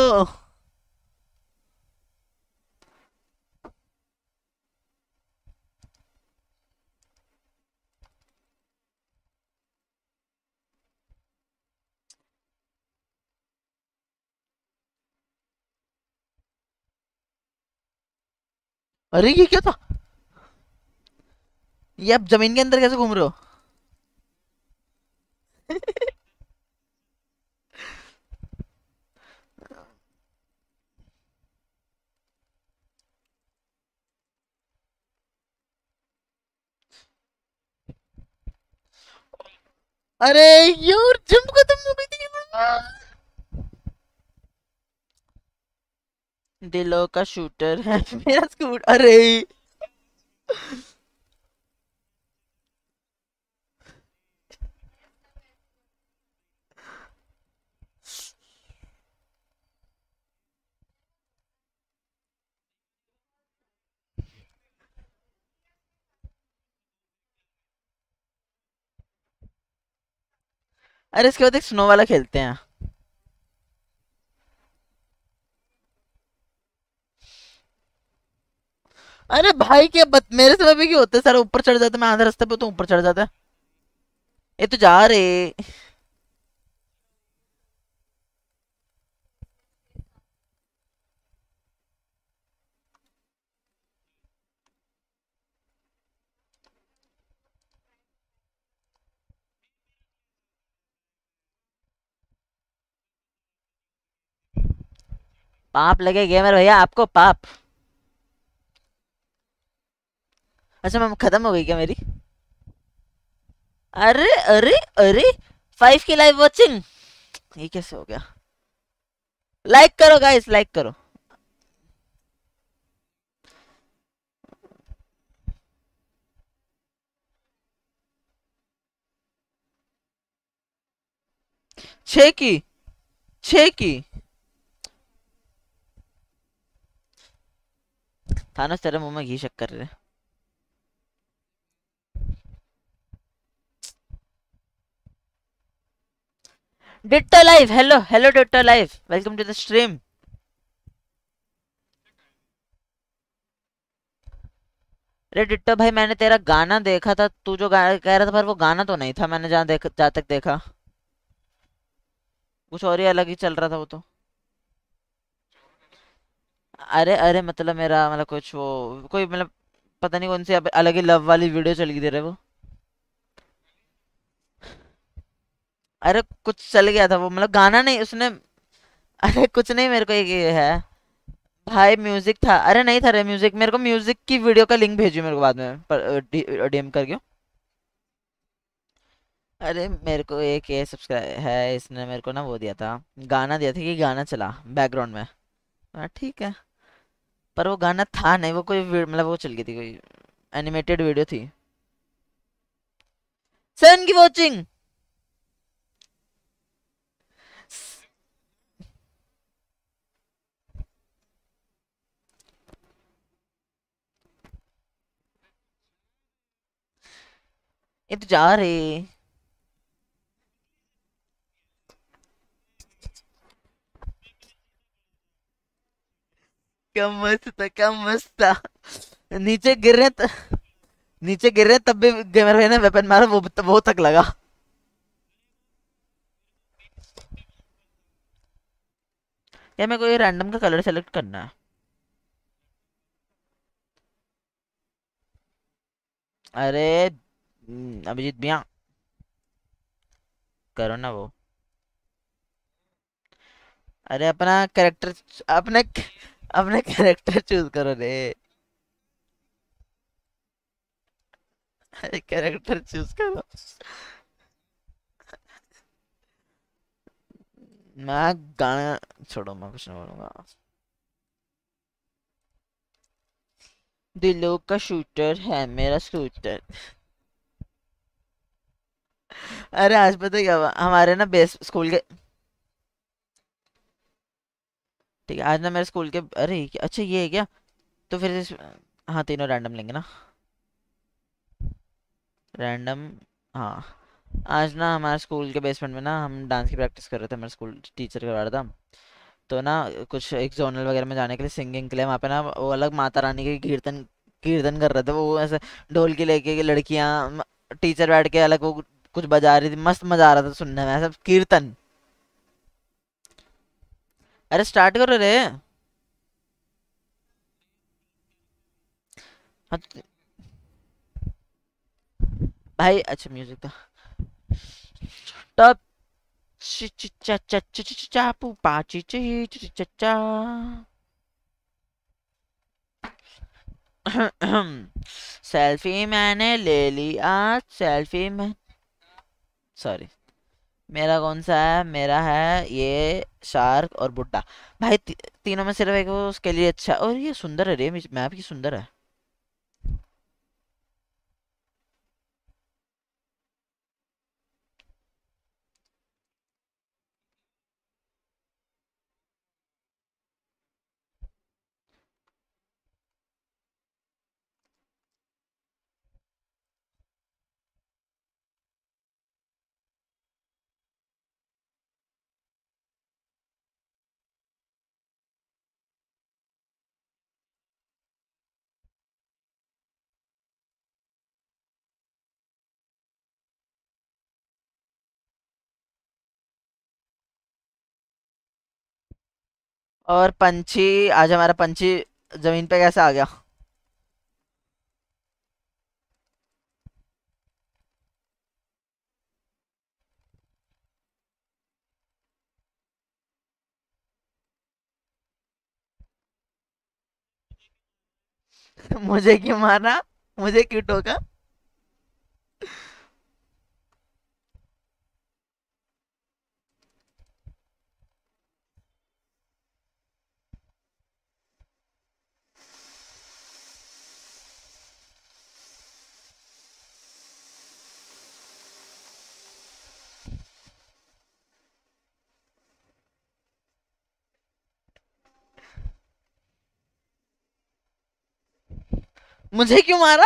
अरे ये क्या था? ये आप जमीन के अंदर कैसे घूम रहे हो? अरे यार जंप खत्म हो गई थी। दिलों का शूटर है मेरा स्कूट। अरे अरे इसके बाद एक स्नो वाला खेलते हैं। अरे भाई क्या मेरे समय पे क्यों होता है सारा ऊपर चढ़ जाता है, मैं आधे रास्ते पे तो ऊपर चढ़ जाता है। ये तो जा रहे। पाप लगे गेमर भैया आपको पाप। अच्छा मैम खत्म हो गई क्या मेरी? अरे अरे अरे 5 की लाइव वॉचिंग, ये कैसे हो गया? लाइक करो गाइस, लाइक करो। 6 की 6 की थानोस तेरे मुंह में घी शक्कर रे। Ditto live, hello hello ditto live, welcome to the stream. अरे डिट्टो भाई मैंने तेरा गाना देखा था, तू जो कह रहा था, पर वो गाना तो नहीं था, मैंने जहाँ तक देखा कुछ और ही अलग ही चल रहा था वो तो। अरे अरे मतलब मेरा मतलब कुछ वो कोई मतलब पता नहीं कौन सी अब अलग ही लव वाली वीडियो चल गई तेरे वो। अरे कुछ चल गया था वो, मतलब गाना नहीं उसने। अरे कुछ नहीं, मेरे को एक ये है भाई, म्यूजिक था। अरे नहीं था रे म्यूजिक, मेरे को म्यूजिक की वीडियो का लिंक भेजियो मेरे को बाद में पर डीएम करके। अरे मेरे को एक ये सब्सक्राइब है, इसने मेरे को ना वो दिया था, गाना दिया था कि गाना चला बैकग्राउंड में। हाँ ठीक है, पर वो गाना था नहीं, वो कोई मतलब वो चल गई थी, कोई एनिमेटेड वीडियो थी। सन की वॉचिंग। ये तो जा रे। क्या मस्त था, क्या मस्त था। नीचे गिर रहे नीचे गिर रहे तब भी गेमर भाई ने वेपन मारा, वो तक लगा। या मेरे को ये रैंडम का कलर सेलेक्ट करना है। अरे अभिजीत भैया करो ना वो। अरे अपना कैरेक्टर, अपने अपने कैरेक्टर चूज करो रे। अरे कैरेक्टर चूज करो। मैं गाना छोड़ो, मैं कुछ नहीं बोलूंगा। दिलों का शूटर है मेरा शूटर। अरे आज पता है क्या हुआ हमारे ना बेस स्कूल के। ठीक है आज ना मेरे स्कूल के, अरे अच्छा ये है क्या, तो फिर हाँ तीनों रैंडम लेंगे ना, रैंडम। हाँ आज ना हमारे स्कूल के बेसमेंट में ना हम डांस की प्रैक्टिस कर रहे थे, मेरे स्कूल टीचर करवा रहा था। तो ना कुछ एक जोनल वगैरह में जाने के लिए, सिंगिंग के लिए वहाँ पे ना वो अलग माता रानी के कीर्तन कीर्तन कर रहे थे वो, ऐसे ढोल की लेके लड़कियां, टीचर बैठ के अलग वो कुछ बजा रही थी, मस्त मजा आ रहा था सुनने में ऐसा कीर्तन। अरे स्टार्ट करो रे। हाँ भाई अच्छा म्यूजिक था तब। चा चा चा चा चा पू पा ची ची ची चा चा। सेल्फी मैंने ले ली आज, सेल्फी में, सॉरी मेरा कौन सा है, मेरा है ये शार्क और बुड्ढा। भाई तीनों में सिर्फ एक वो उसके लिए अच्छा, और ये सुंदर है रे, मैप की सुंदर है। और पंछी, आज हमारा पंछी जमीन पे कैसे आ गया। मुझे क्यों मारा, मुझे क्यों टोका। मुझे क्यों मारा?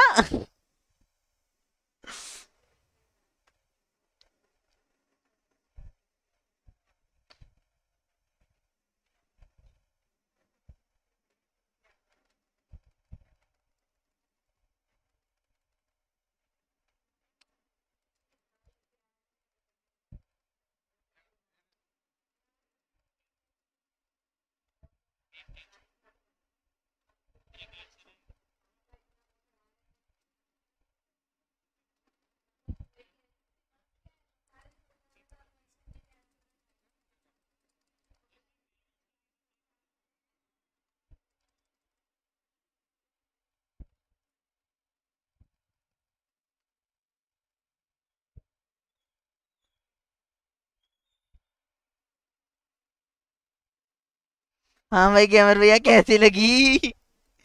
हाँ भाई गेमर भैया कैसी लगी?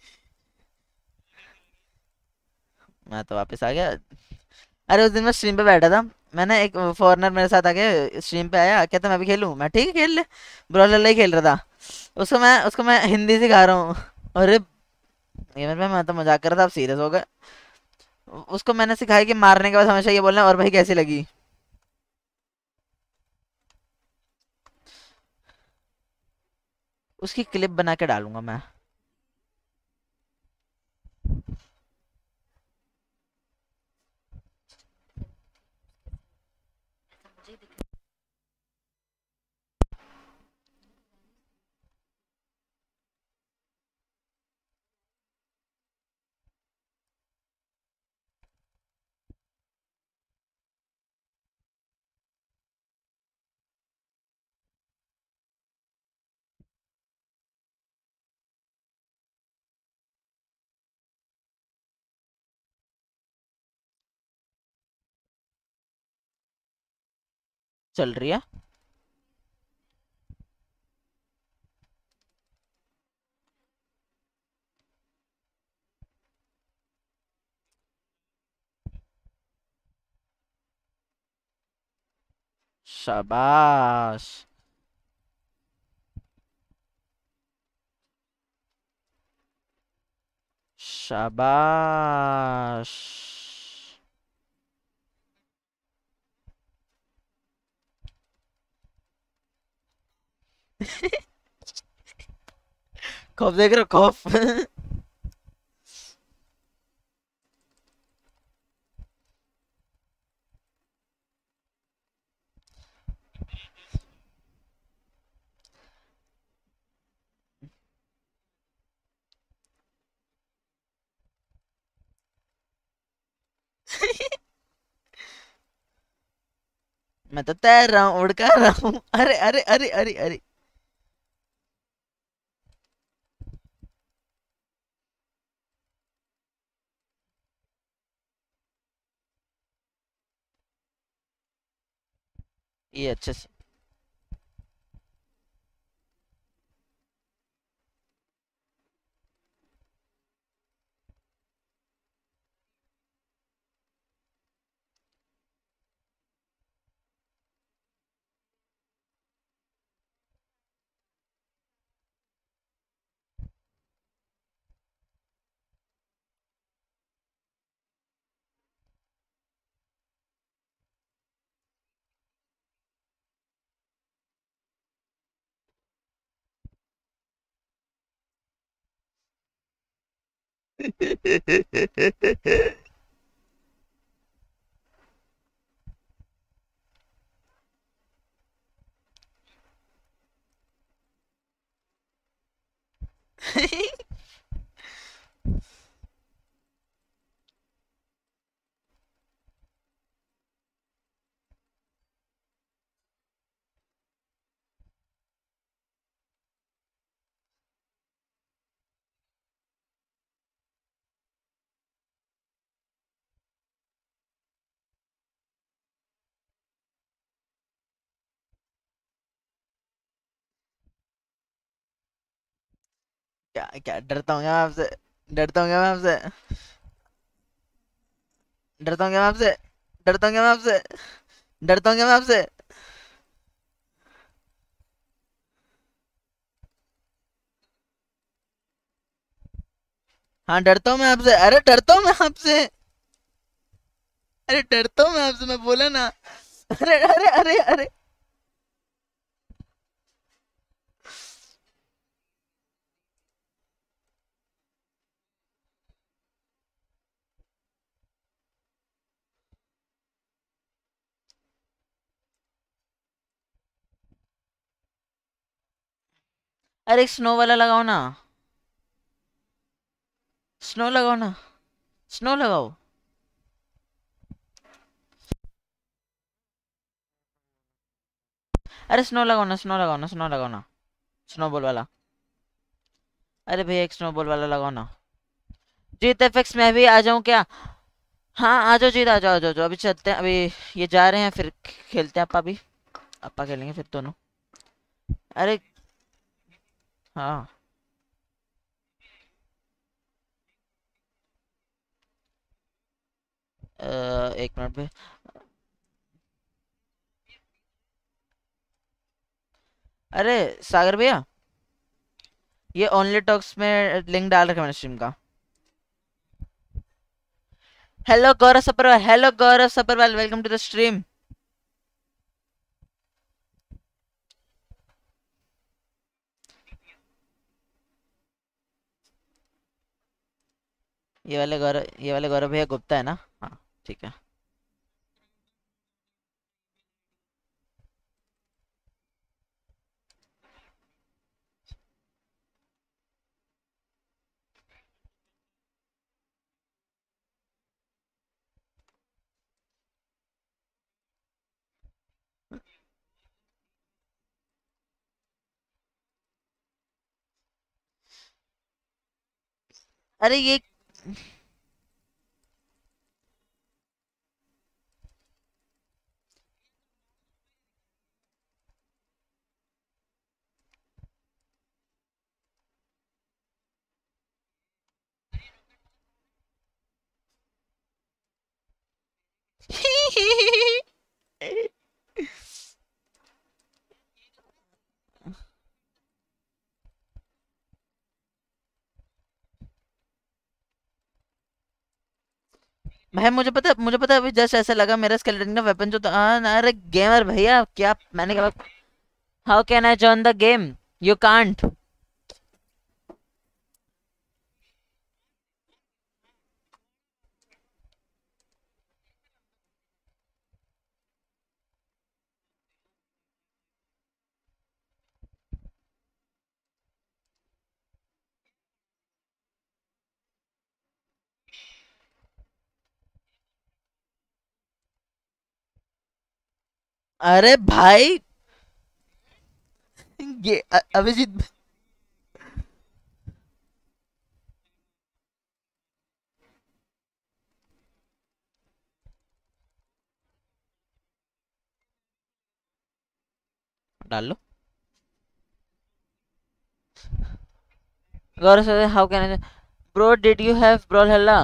मैं तो वापस आ गया। अरे उस दिन मैं स्ट्रीम पे बैठा था, मैंने एक फॉरेनर मेरे साथ आके स्ट्रीम पे आया, कहता मैं भी खेलूं, मैं ठीक है खेल ले। ब्रॉलर ही खेल रहा था। उसको मैं हिंदी सिखा रहा हूँ। अरे गेमर भाई मैं तो मजाक कर रहा था, आप सीरियस हो गए। उसको मैंने सिखाया कि मारने के बाद हमेशा ये बोलना और भाई कैसी लगी। उसकी क्लिप बना के डालूंगा मैं। चल रही है। शाबाश। शाबाश। खौफ देख रहे हो, खौफ। मैं तो तैर रहा हूँ, उड़ कर रहा हूँ। अरे अरे अरे अरे अरे। ये अच्छे से। क्या क्या डरता हूँ क्या मैं आपसे? डरता हूँ क्या मैं आपसे? डरता हूँ क्या मैं आपसे? डरता हूँ क्या मैं आपसे? डरता हूँ क्या मैं आपसे? हाँ डरता हूँ मैं आपसे, अरे डरता हूँ मैं आपसे, अरे डरता हूँ मैं आपसे, मैं बोला ना। अरे अरे अरे अरे अरे स्नो वाला लगाओ ना, स्नो लगाओ ना, स्नो लगाओ। अरे स्नो लगाओ ना, स्नो लगाओ ना, स्नो लगाओ ना, स्नोबॉल वाला। अरे भैया एक स्नोबॉल वाला लगाओ ना। जीत एफएक्स मैं भी आ जाऊं क्या? हाँ आ जाओ जीत, आ जाओ आ जाओ आ जाओ, अभी चलते हैं, अभी ये जा रहे हैं फिर खेलते हैं अपा भी, अपा खेलेंगे फिर दोनों। अरे हाँ एक मिनट पे। अरे सागर भैया, ये ओनली टॉक्स में लिंक डाल रखा है मैंने स्ट्रीम का। Hello Gaurav Saparwal, hello Gaurav Saparwal, welcome to the stream. ये वाले गौरव भैया गुप्ता है ना? हाँ ठीक है। अरे ये भाई मुझे पता है, अभी जस्ट ऐसा लगा मेरा स्केलेटन का वेपन जो था। अरे गेमर भैया क्या मैंने कहा, how can I join the game, you can't. अरे भाई ये अभिजीत डाल लो। Gaurav sir how can I, bro did you have Brawlhalla,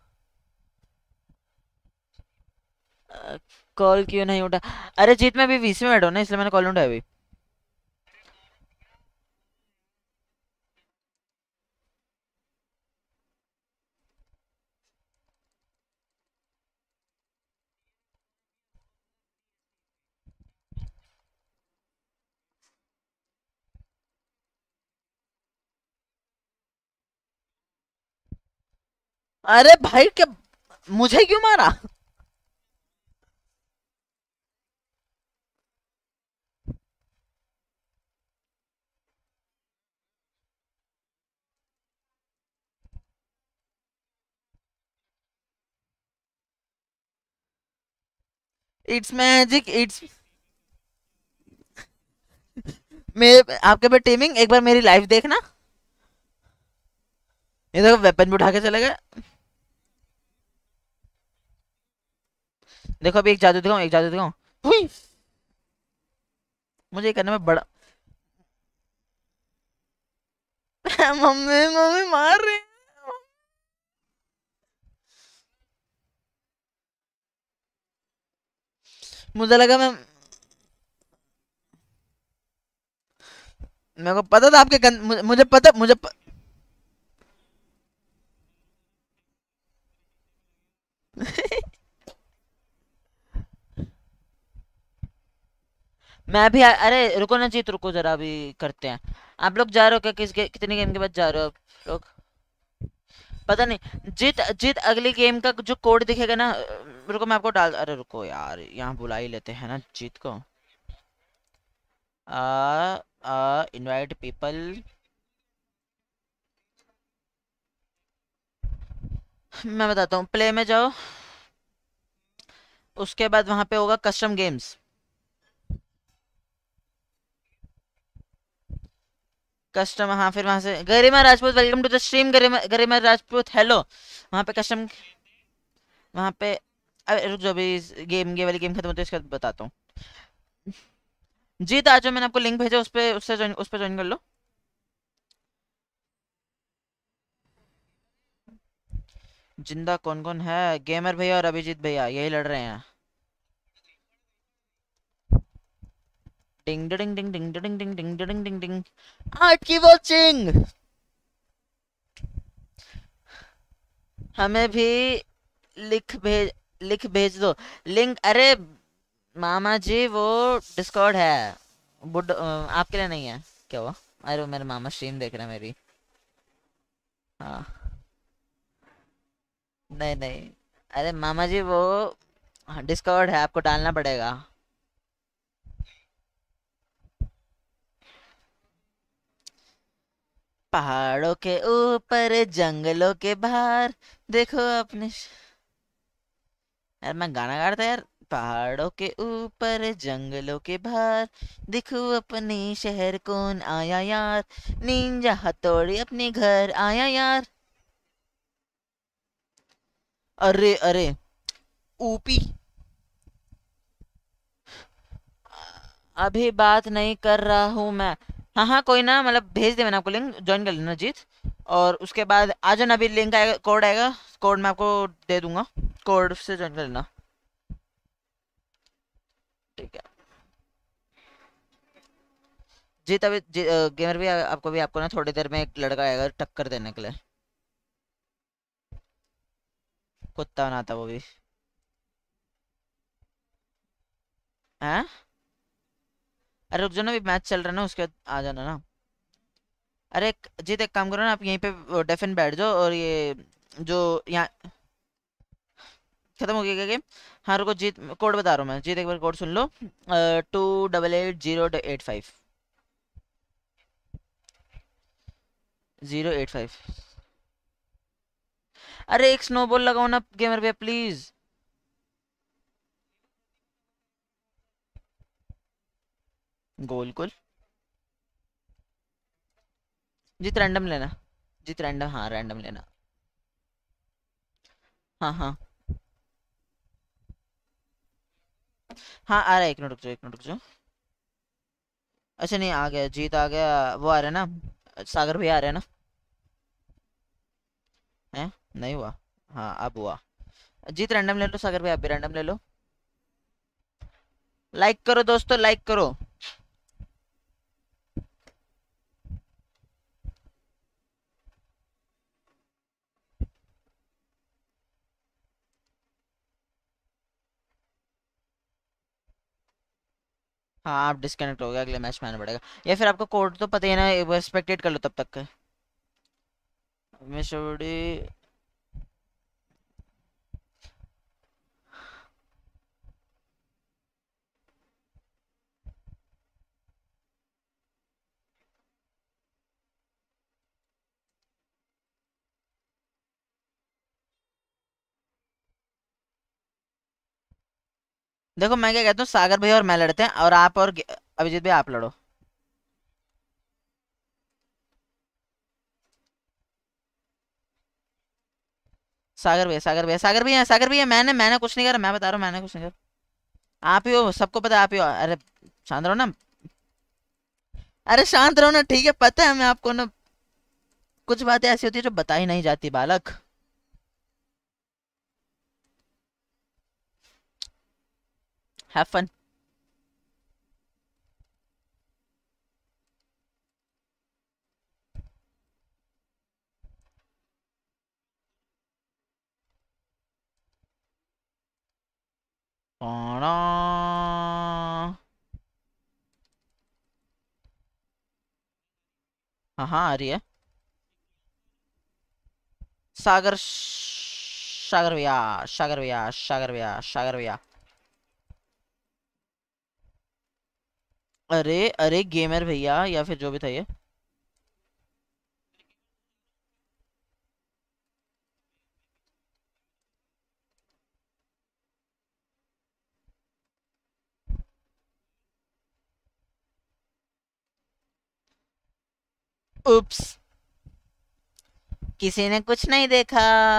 call क्यों नहीं उठा? अरे जीत मैं अभी वीसी में बैठा हूं ना, इसलिए मैंने कॉल नहीं उठाया अभी। अरे भाई क्या, मुझे क्यों मारा? इट्स मैजिक इट्स, मेरे आपके पे टीमिंग एक बार मेरी लाइफ देखना। ये देखो वेपन भी उठा के चले गए। देखो अभी एक जादू दिखाऊं, एक जादू दिखाऊं। हुई, मुझे ये करने में बड़ा मम्मी मम्मी मार रही है। मुझे लगा मैं, मेरे को पता था आपके मुझे पता मैं भी अरे रुको ना जीत, रुको जरा, अभी करते हैं। आप लोग जा रहे हो क्या? कितनी गेम के बाद जा रहे हो आप लोग? पता नहीं। जीत जीत अगली गेम का जो कोड दिखेगा ना, रुको मैं आपको डाल, अरे रुको यार, यहाँ बुला ही लेते हैं ना जीत को। Invite people. मैं बताता हूँ, प्ले में जाओ, उसके बाद वहां पे होगा कस्टम गेम्स। कस्टम, हाँ, फिर वहां से Garima Rajput, welcome to the stream. Garima Garima Rajput, hello. वहां पे कस्टम, वहां पे, अरे रुक जाओ, अभी गेम ये वाली गेम खत्म होती है, इसके बाद बताता हूँ। जीत आ जाओ, मैंने आपको लिंक भेजा, उस पे ज्वाइन कर लो। जिंदा कौन कौन है? गेमर भैया और अभिजीत भैया यही लड़ रहे हैं। डिंग डिंग डिंग डिंग डिंग डिंग डिंग डिंग डिंग डिंग। आर्ट की वॉचिंग, हमें भी लिख भेज दो लिंक। अरे मामा जी, वो डिस्कॉर्ड है, आपके लिए नहीं है। क्या हुआ? अरे मेरे मामा स्ट्रीम देख रहे हैं मेरी। हाँ, नहीं नहीं, अरे मामा जी वो डिस्कॉर्ड है, आपको डालना पड़ेगा। पहाड़ों के ऊपर जंगलों के बाहर देखो अपने यार मैं गाना गा रहा था यार। पहाड़ों के ऊपर जंगलों के बाहर देखो अपने शहर कौन आया यार, निंजा हथौड़ी अपने घर आया यार। अरे अरे, ऊपी, अभी बात नहीं कर रहा हूँ मैं। हाँ हाँ, कोई ना, मतलब भेज दे मैंने आपको लिंक, ज्वाइन कर लेना जीत। और उसके बाद आ जाना, अभी लिंक आएगा, कोड आएगा, कोड मैं आपको दे दूंगा, कोड से ज्वाइन कर लेना। ठीक है जीत। अभी गेमर भी आपको ना थोड़ी देर में एक लड़का आएगा टक्कर देने के लिए। कुत्ता बनाता वो भी। हैं? अरे रुक जाओ ना, अभी मैच चल रहा है ना, उसके बाद आ जाना ना। अरे जीत, एक काम करो ना, आप यहीं पे डेफिन बैठ जाओ, और ये जो यहाँ खत्म हो गया क्या गेम? हाँ रुको जीत, कोड बता रहा हूँ मैं, जीत एक बार कोड सुन लो। 288085 085। अरे एक स्नोबॉल लगाओ ना गेमर भैया please. Goal goal. Jeet random लेना, जीत रैंडम, हाँ रैंडम लेना। हाँ हाँ हाँ, आ रहा है, एक मिनट रुक जाओ, एक मिनट रुक जाओ। अच्छा नहीं, आ गया, जीत आ गया, वो आ रहा है ना, सागर भैया आ रहे हैं ना? हैं? नहीं हुआ? हाँ अब हुआ। जीत रैंडम ले लो, सागर भैया आप भी रैंडम ले लो। लाइक करो दोस्तों, लाइक करो। हाँ आप डिस्कनेक्ट हो गया, अगले मैच में आना पड़ेगा, या फिर आपको कोड तो पता ही है ना, एक बार स्पेक्टेट कर लो तब तक के। मिशोड़ी, देखो मैं क्या कहता हूँ, सागर भैया और मैं लड़ते हैं, और आप और अभिजीत भैया आप लड़ो। सागर भैया, सागर भैया, सागर भैया, सागर भैया, मैंने कुछ नहीं करा, मैं बता रहा हूँ, मैंने कुछ नहीं करा। आप ही हो, सबको पता है आप ही हो। अरे शांत रहो ना, अरे शांत रहो ना, ठीक है, पता है मैं आपको ना, कुछ बातें ऐसी होती है जो बताई नहीं जाती बालक। Have fun. हाँ हाँ आ रही है। सागर भैया, सागर भैया, सागर भैया, सागर भैया। अरे अरे गेमर भैया या फिर जो भी था ये। उप्स, किसी ने कुछ नहीं देखा।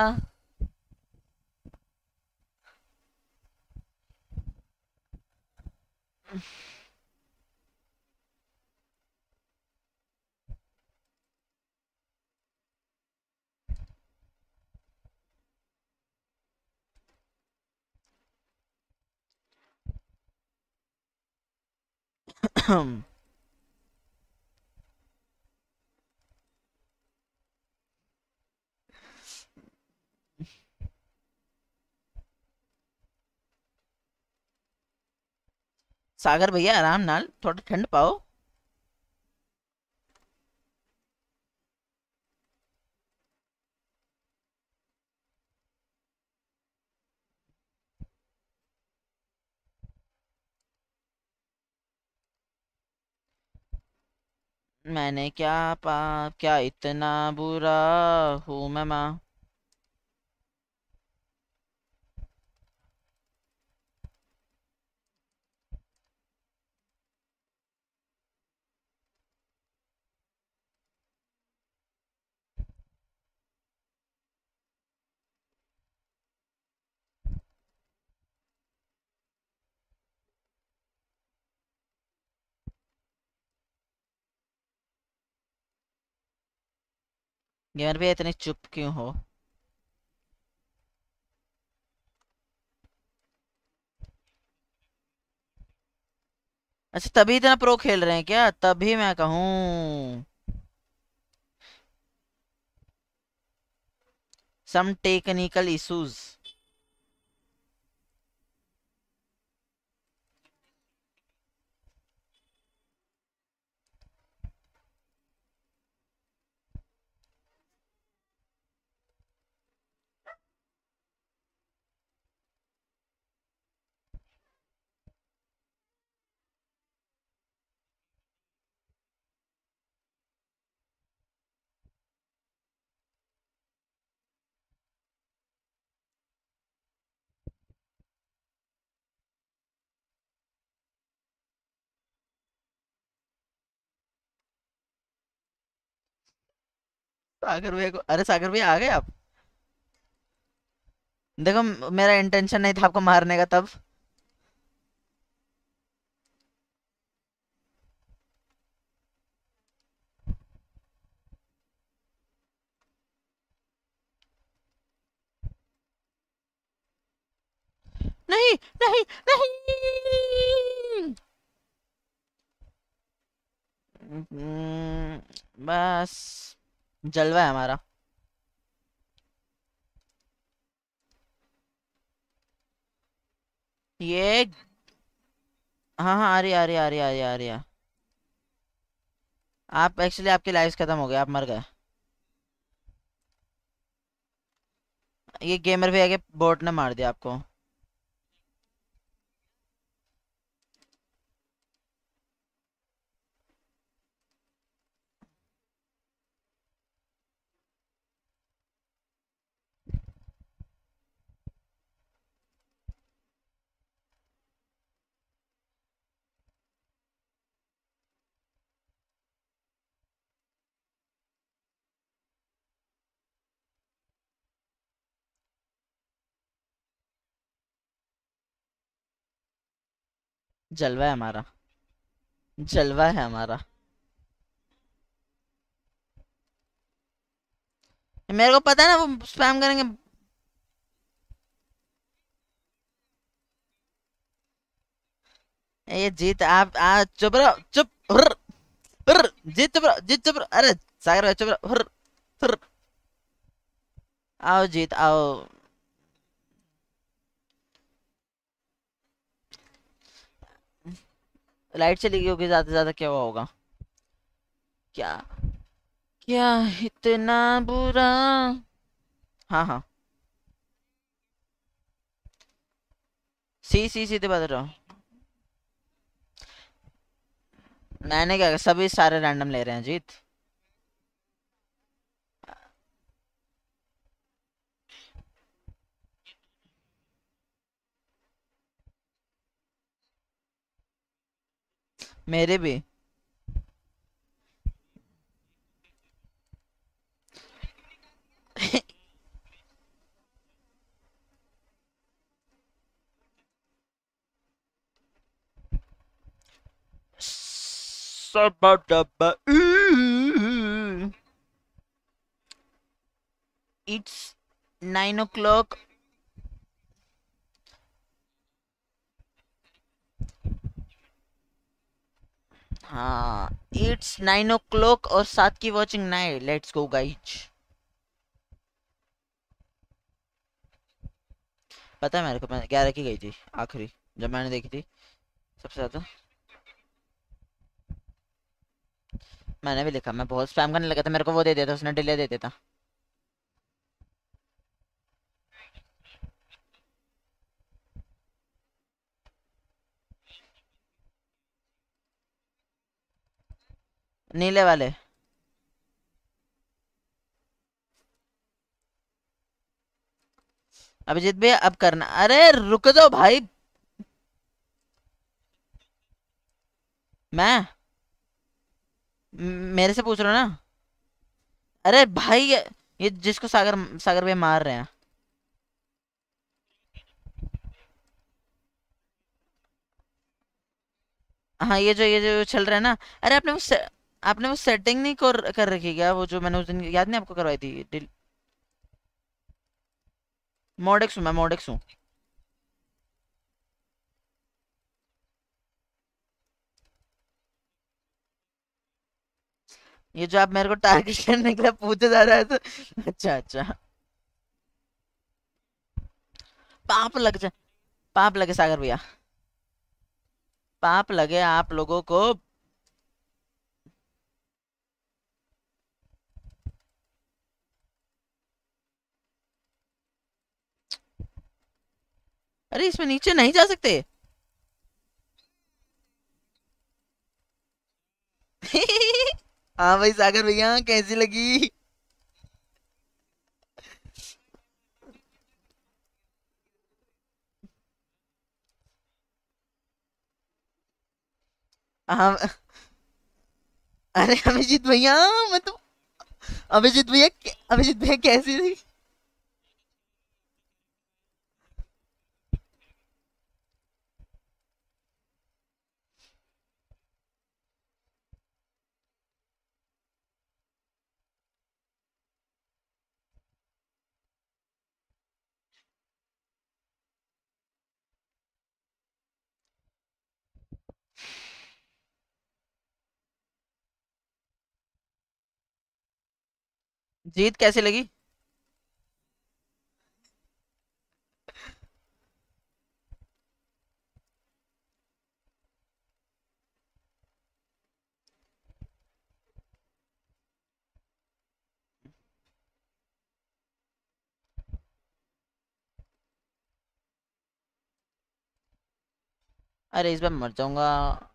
सागर भैया आराम नाल, थोड़ा ठंड पाओ। मैंने क्या क्या इतना बुरा हूँ मैं माँ। गेमर भैया इतने चुप क्यों हो? अच्छा तभी इतना प्रो खेल रहे हैं क्या? तभी मैं कहूँ सम टेक्निकल इश्यूज। सागर भैया को, अरे सागर भैया आ गए आप? देखो मेरा इंटेंशन नहीं था आपको मारने का तब। नहीं नहीं नहीं। बस जलवा है हमारा। ये हाँ हाँ आ रही आ रही आ रही आ रही आ रही है। आप एक्चुअली आपकी लाइफ खत्म हो गया, आप मर गए। ये गेमर भैया के बोट ने मार दिया आपको। जलवा है हमारा, जलवा है हमारा। मेरे को पता है ना वो स्पैम करेंगे। ये जीत आप चुप रहो, चुप हुर्र, हुर्र, जीत चुप रहो, जीत चुप रहो। अरे सागर भाई चुप रहो, हुर्र, हुर्र। आओ जीत आओ। लाइट चली गई होगी, ज्यादा से ज्यादा क्या हुआ होगा? क्या क्या इतना बुरा। हाँ हाँ, सीधे बता रहा हूँ। मैंने क्या, सभी सारे रैंडम ले रहे हैं जीत। मेरे भी। It's 9 o'clock. हाँ, it's 9 o'clock और 7 की watching night. Let's go guys. पता है मेरे को, मैं 11 की गई थी आखिरी, जब मैंने देखी थी सबसे ज्यादा। मैंने भी लिखा, मैं बहुत स्पैम करने लगा था, मेरे को वो दे देता, उसने डिले दे देता। नीले वाले। अभिजीत भैया अब करना, अरे रुक दो भाई। मैं मेरे से पूछ रहा हूँ ना। अरे भाई ये जिसको सागर सागर भैया मार रहे हैं। हाँ, ये जो चल रहा है ना। अरे आपने वो सेटिंग नहीं कर रखी क्या, वो जो मैंने उस दिन याद नहीं आपको करवाई थी। मॉडेक्स हूँ, मैं मॉडेक्स हूँ। ये जो आप मेरे को टारगेट करने के लिए पूछे जा रहा है तो अच्छा अच्छा। पाप लग जाए, पाप लगे सागर भैया, पाप लगे आप लोगों को। अरे इसमें नीचे नहीं जा सकते। हाँ भाई सागर भैया कैसी लगी। हाँ। अरे अभिजीत भैया, मैं तो अभिजीत भैया, अभिजीत भैया कैसी थी। जीत कैसी लगी। अरे इस बार मर जाऊंगा।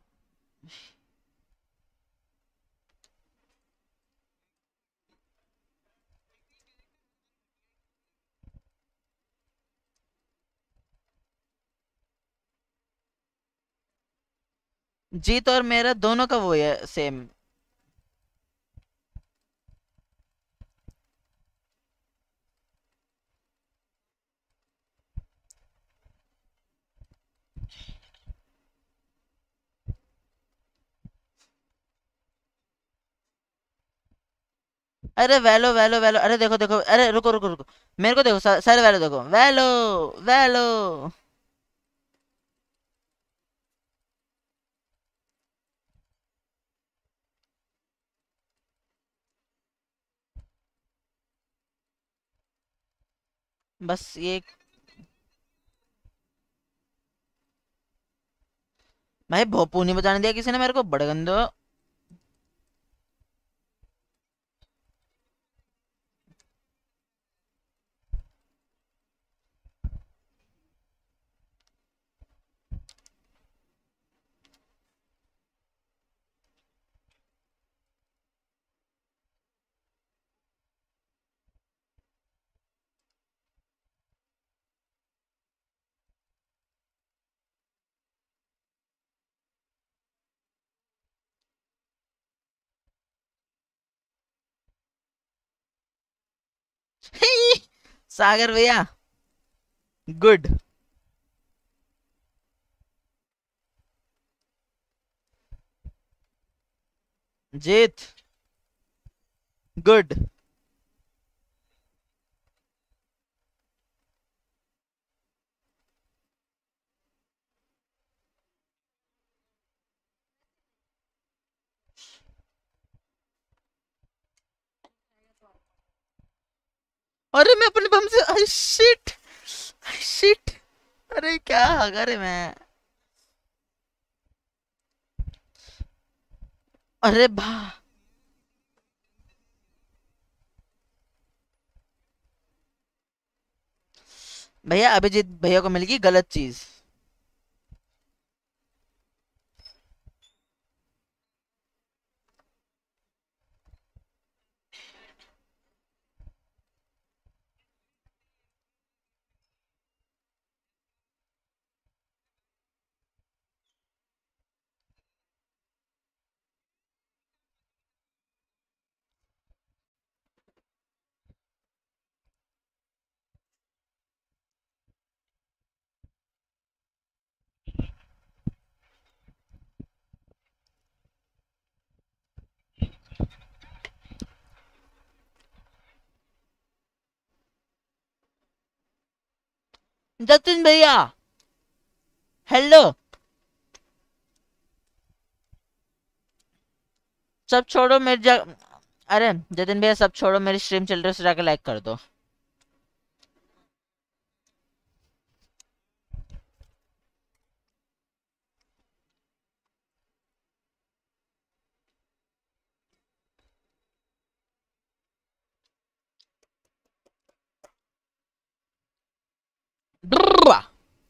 जीत और मेरा दोनों का वो है सेम। अरे वैलो वैलो वैलो, अरे देखो देखो, अरे रुको रुको रुको, मेरे को देखो, सारे वैलो देखो, वैलो वैलो। बस ये भाई भोपू नहीं बजाने दिया किसी ने मेरे को, बड़े गंदो। सागर भैया गुड। जीत गुड। अरे मैं अपने बम से, अरे शिट शिट, अरे क्या अगर मैं, अरे भा, भैया अभिजीत भैया को मिल गई गलत चीज। जतिन भैया हेलो। सब छोड़ो मेरी अरे जतिन भैया सब छोड़ो, मेरी स्ट्रीम चल रही है, उसे जाकर लाइक कर दो। ड्रुआ।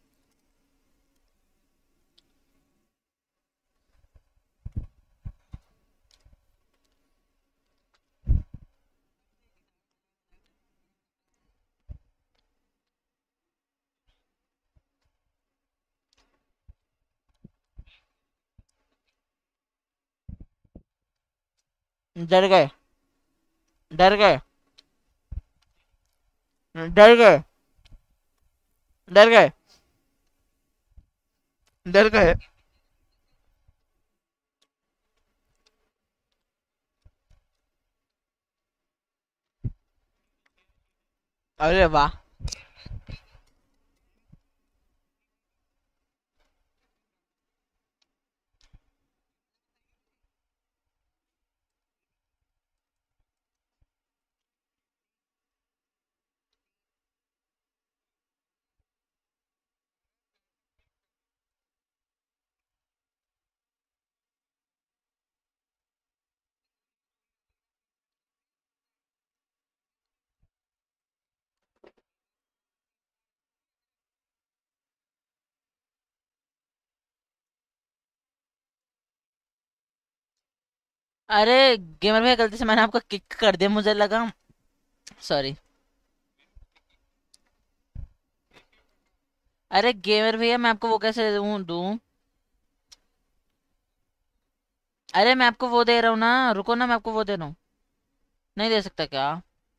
डर गए, डर गए, डर गए, डर गए, डर गए। अरे वाह, अरे गेमर भैया गलती से मैंने आपको किक कर दिया, मुझे लगा, सॉरी। अरे गेमर भैया मैं आपको वो कैसे दूं? अरे मैं आपको वो दे रहा हूँ ना, रुको ना, मैं आपको वो दे रहा हूँ। नहीं दे सकता क्या?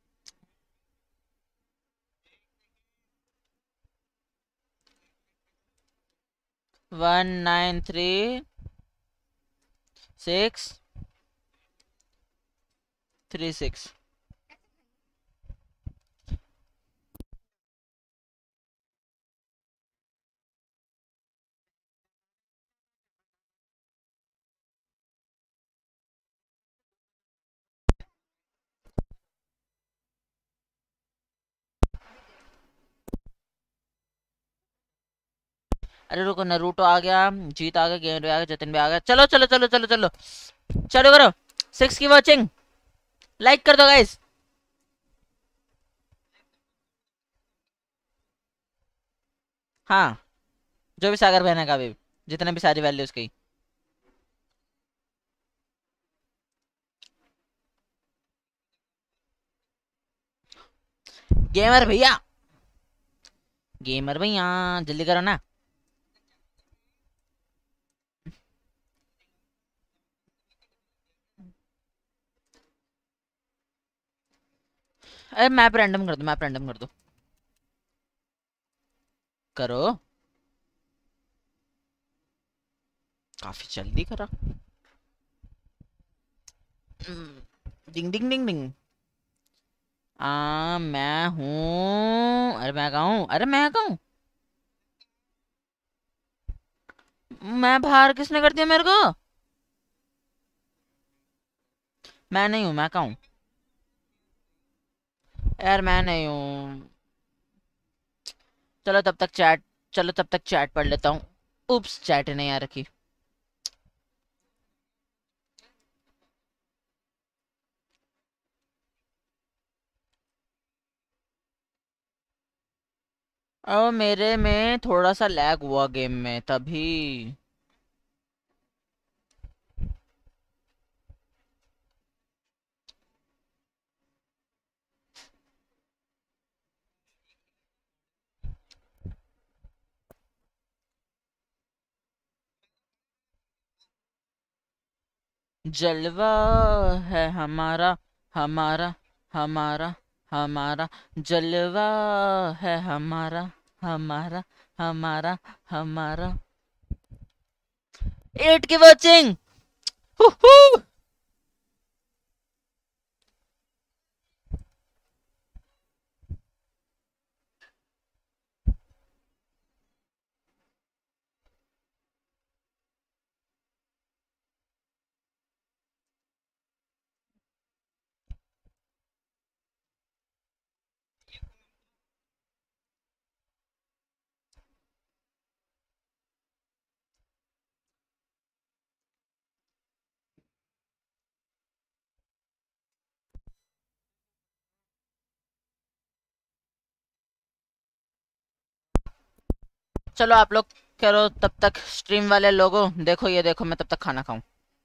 193636। अरे रुको, नरूटो आ गया, जीत आ गया, गेम आ गया, जतिन भी आ गया। चलो चलो चलो चलो चलो चलो करो। 6 की वॉचिंग, लाइक कर दो गाइस। हाँ, जो भी सागर बहन का भी, जितने भी सारी वैल्यूज की। गेमर भैया, गेमर भैया जल्दी करो ना। अरे मैप रैंडम कर दो, मैप रैंडम कर दो, करो। काफी जल्दी करा। डिंग डिंग डिंग डिंग। मैं हूँ, अरे मैं कहाँ हूँ, अरे मैं कहाँ हूँ, मैं बाहर किसने कर दिया मेरे को? मैं नहीं हूँ, मैं कहाँ हूँ? यार मैं नहीं हूँ। चलो तब तक चैट, चलो तब तक चैट पढ़ लेता हूँ। उप्स, चैट नहीं आ रखी। और मेरे में थोड़ा सा लैग हुआ गेम में तभी। जलवा है हमारा, हमारा, हमारा, हमारा, जलवा है हमारा, हमारा, हमारा, हमारा। 8 की वॉचिंग। चलो आप लोग करो तब तक, स्ट्रीम वाले लोगों देखो, ये देखो मैं तब तक खाना खाऊं।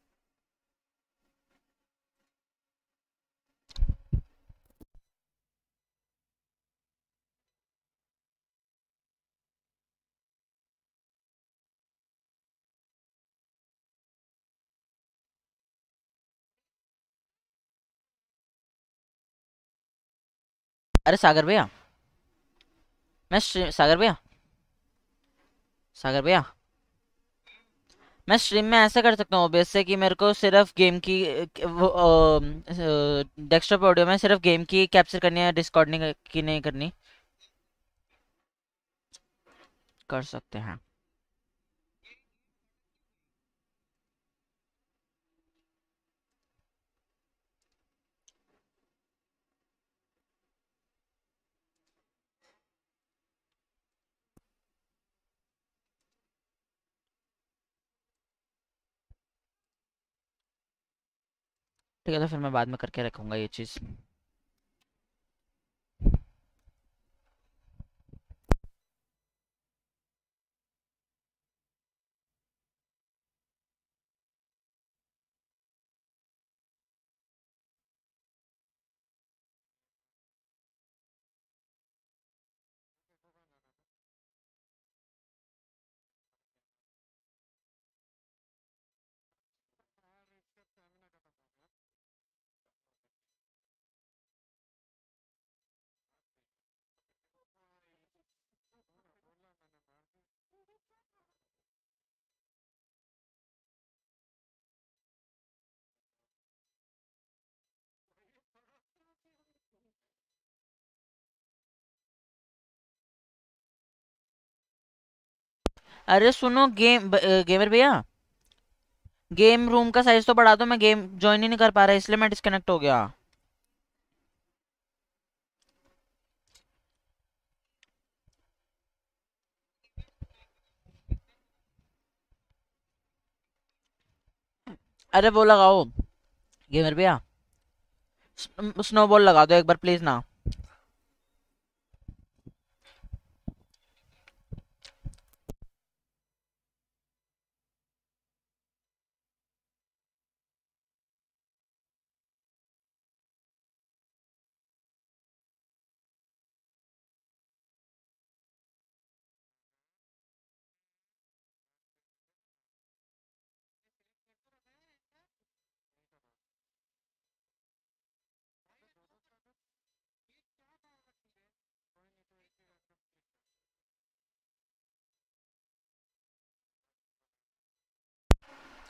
अरे सागर भैया, सागर भैया, सागर भैया, मैं स्ट्रीम में ऐसा कर सकता हूँ ओबीएस से कि मेरे को सिर्फ गेम की वो डेस्कटॉप ऑडियो में सिर्फ गेम की कैप्चर करनी है, डिस्कॉर्ड नहीं की नहीं करनी। कर सकते हैं। ठीक है, तो फिर मैं बाद में करके रखूंगा ये चीज़। अरे सुनो, गेमर भैया, गेम रूम का साइज तो बढ़ा दो, मैं गेम ज्वाइन ही नहीं कर पा रहा इसलिए मैं डिस्कनेक्ट हो गया। अरे वो लगाओ गेमर भैया, स्नोबॉल लगा दो एक बार प्लीज ना।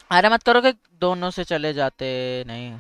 अरे मत करो कि दोनों से चले जाते। नहीं।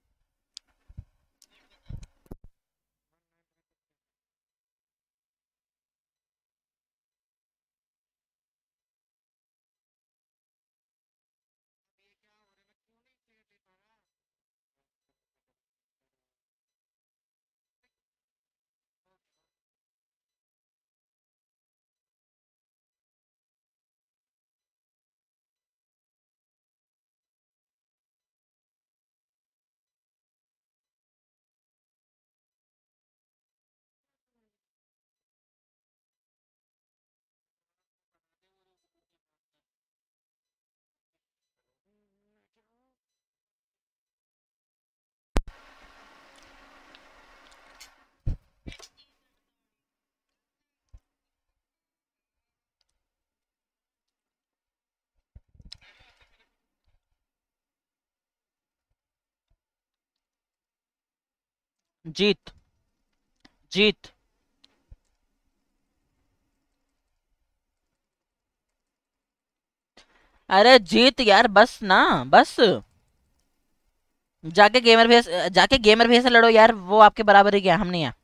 जीत। जीत। अरे जीत यार, बस ना। बस। जाके गेमर भैया से लड़ो यार, वो आपके बराबर ही क्या, हम नहीं है।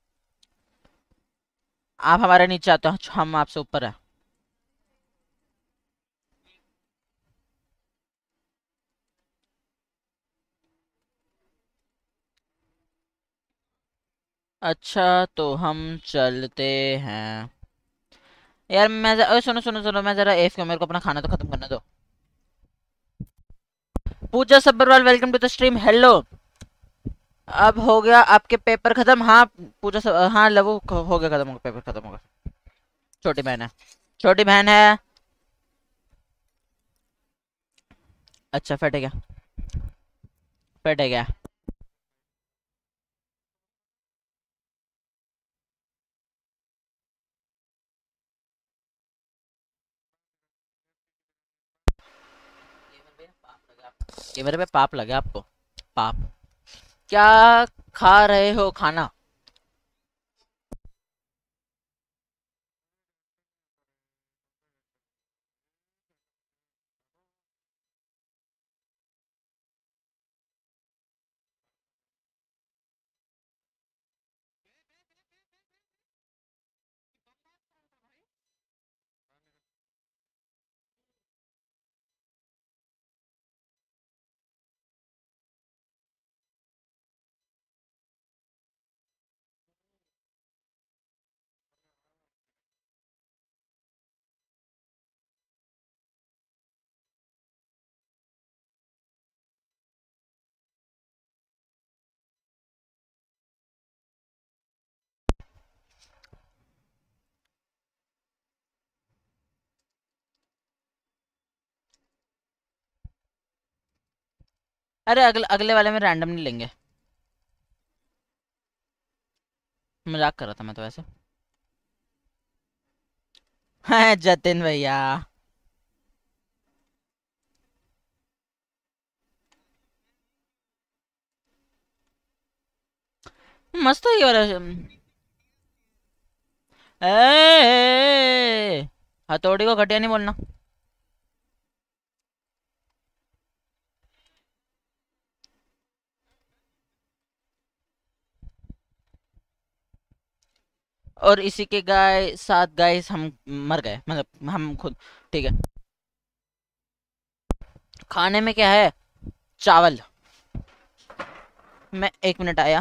आप हमारे नीचे आते हो, हम आपसे ऊपर है। अच्छा तो हम चलते हैं। यार ओए सुनो सुनो सुनो, मैं जरा एफ मेरे को अपना खाना तो खत्म करने दो। Pooja Sabbarwal, welcome to the stream, hello. अब हो गया आपके पेपर खत्म? हाँ। हाँ लवू, हो गया खत्म, हो गया पेपर खत्म, हो गया। छोटी बहन है। छोटी बहन है। अच्छा फटे क्या? फटे क्या? ये मेरे पे पाप लगे आपको? पाप? क्या खा रहे हो खाना? अरे अगले अगले वाले में रैंडम नहीं लेंगे। मजाक कर रहा था मैं तो वैसे। हाँ जतिन भैया। मस्त है ये वाला। हथौड़ी को घटिया नहीं बोलना। और इसी के साथ गाइस हम मर गए, मतलब हम खुद। ठीक है। खाने में क्या है? चावल। मैं 1 मिनट आया।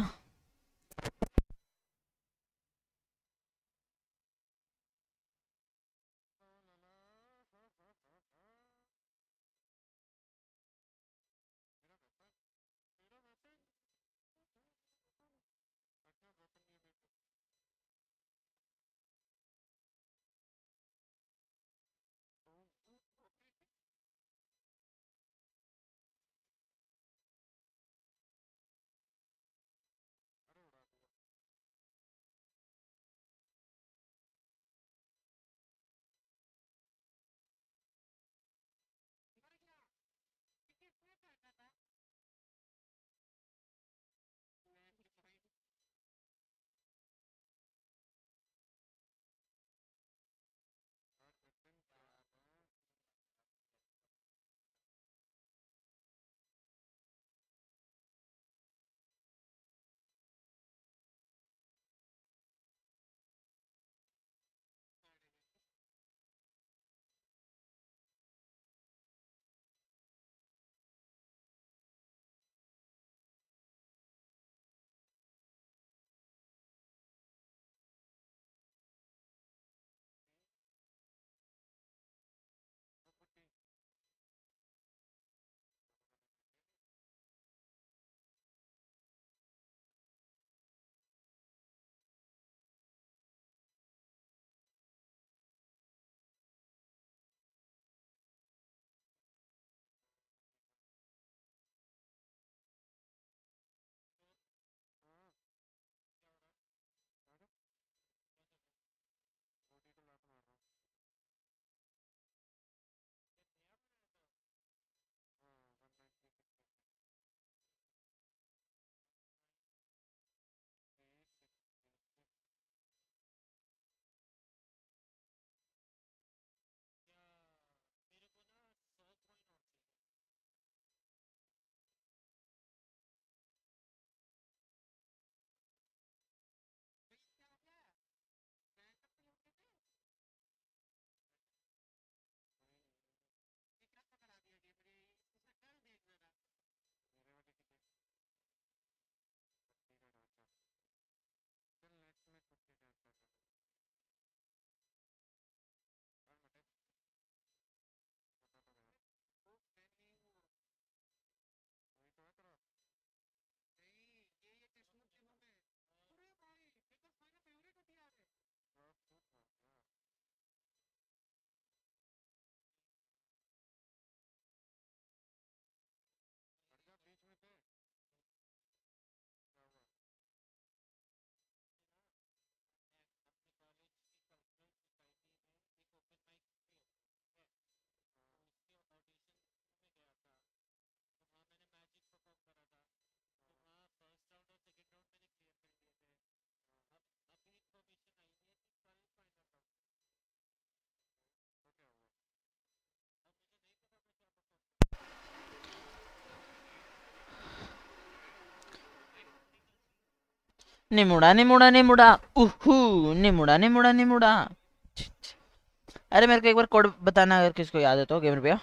निमुड़ा निमुड़ा निमुड़ा उहू निमुड़ा निमुड़ा निमुड़ा। अरे मेरे को एक बार कोड बताना अगर किसको याद है तो गेमर भैया।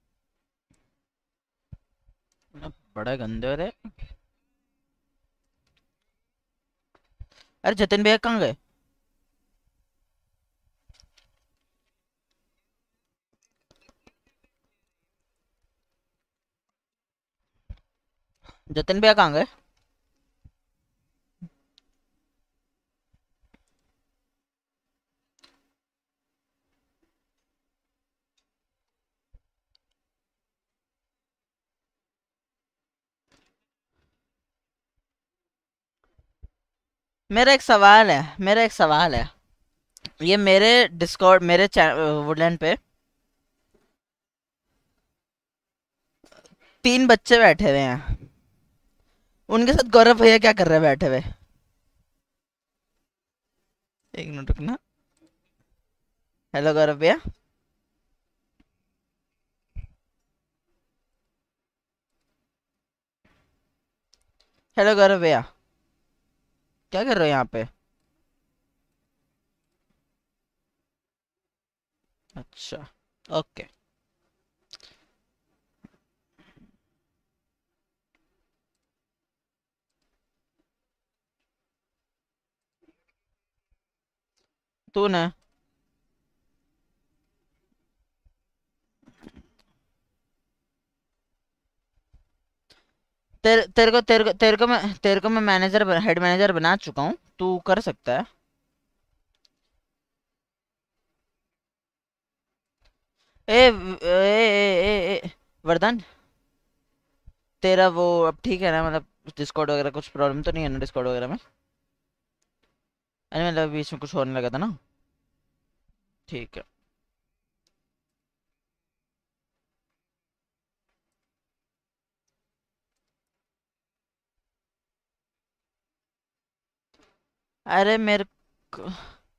बड़ा गंदे हो रे। अरे जतिन भैया कहाँ गए? जतिन भैया कहाँ गए? मेरा एक सवाल है। ये मेरे डिस्कॉर्ड मेरे वुडलैंड पे 3 बच्चे बैठे हुए हैं। उनके साथ गौरव भैया क्या कर रहे हैं बैठे हुए? एक मिनट रुकना। हेलो गौरव भैया। हेलो गौरव भैया, क्या कर रहे हो यहाँ पे? अच्छा, ओके। तूने तेरे को मैं हेड मैनेजर बना चुका हूँ, तू कर सकता है। वरदान, तेरा वो अब ठीक है ना? मतलब डिस्कॉर्ड वगैरह कुछ प्रॉब्लम तो नहीं है ना डिस्कॉर्ड वगैरह में? अरे मतलब बीच में कुछ होने लगा था ना? ठीक है। अरे मेरे को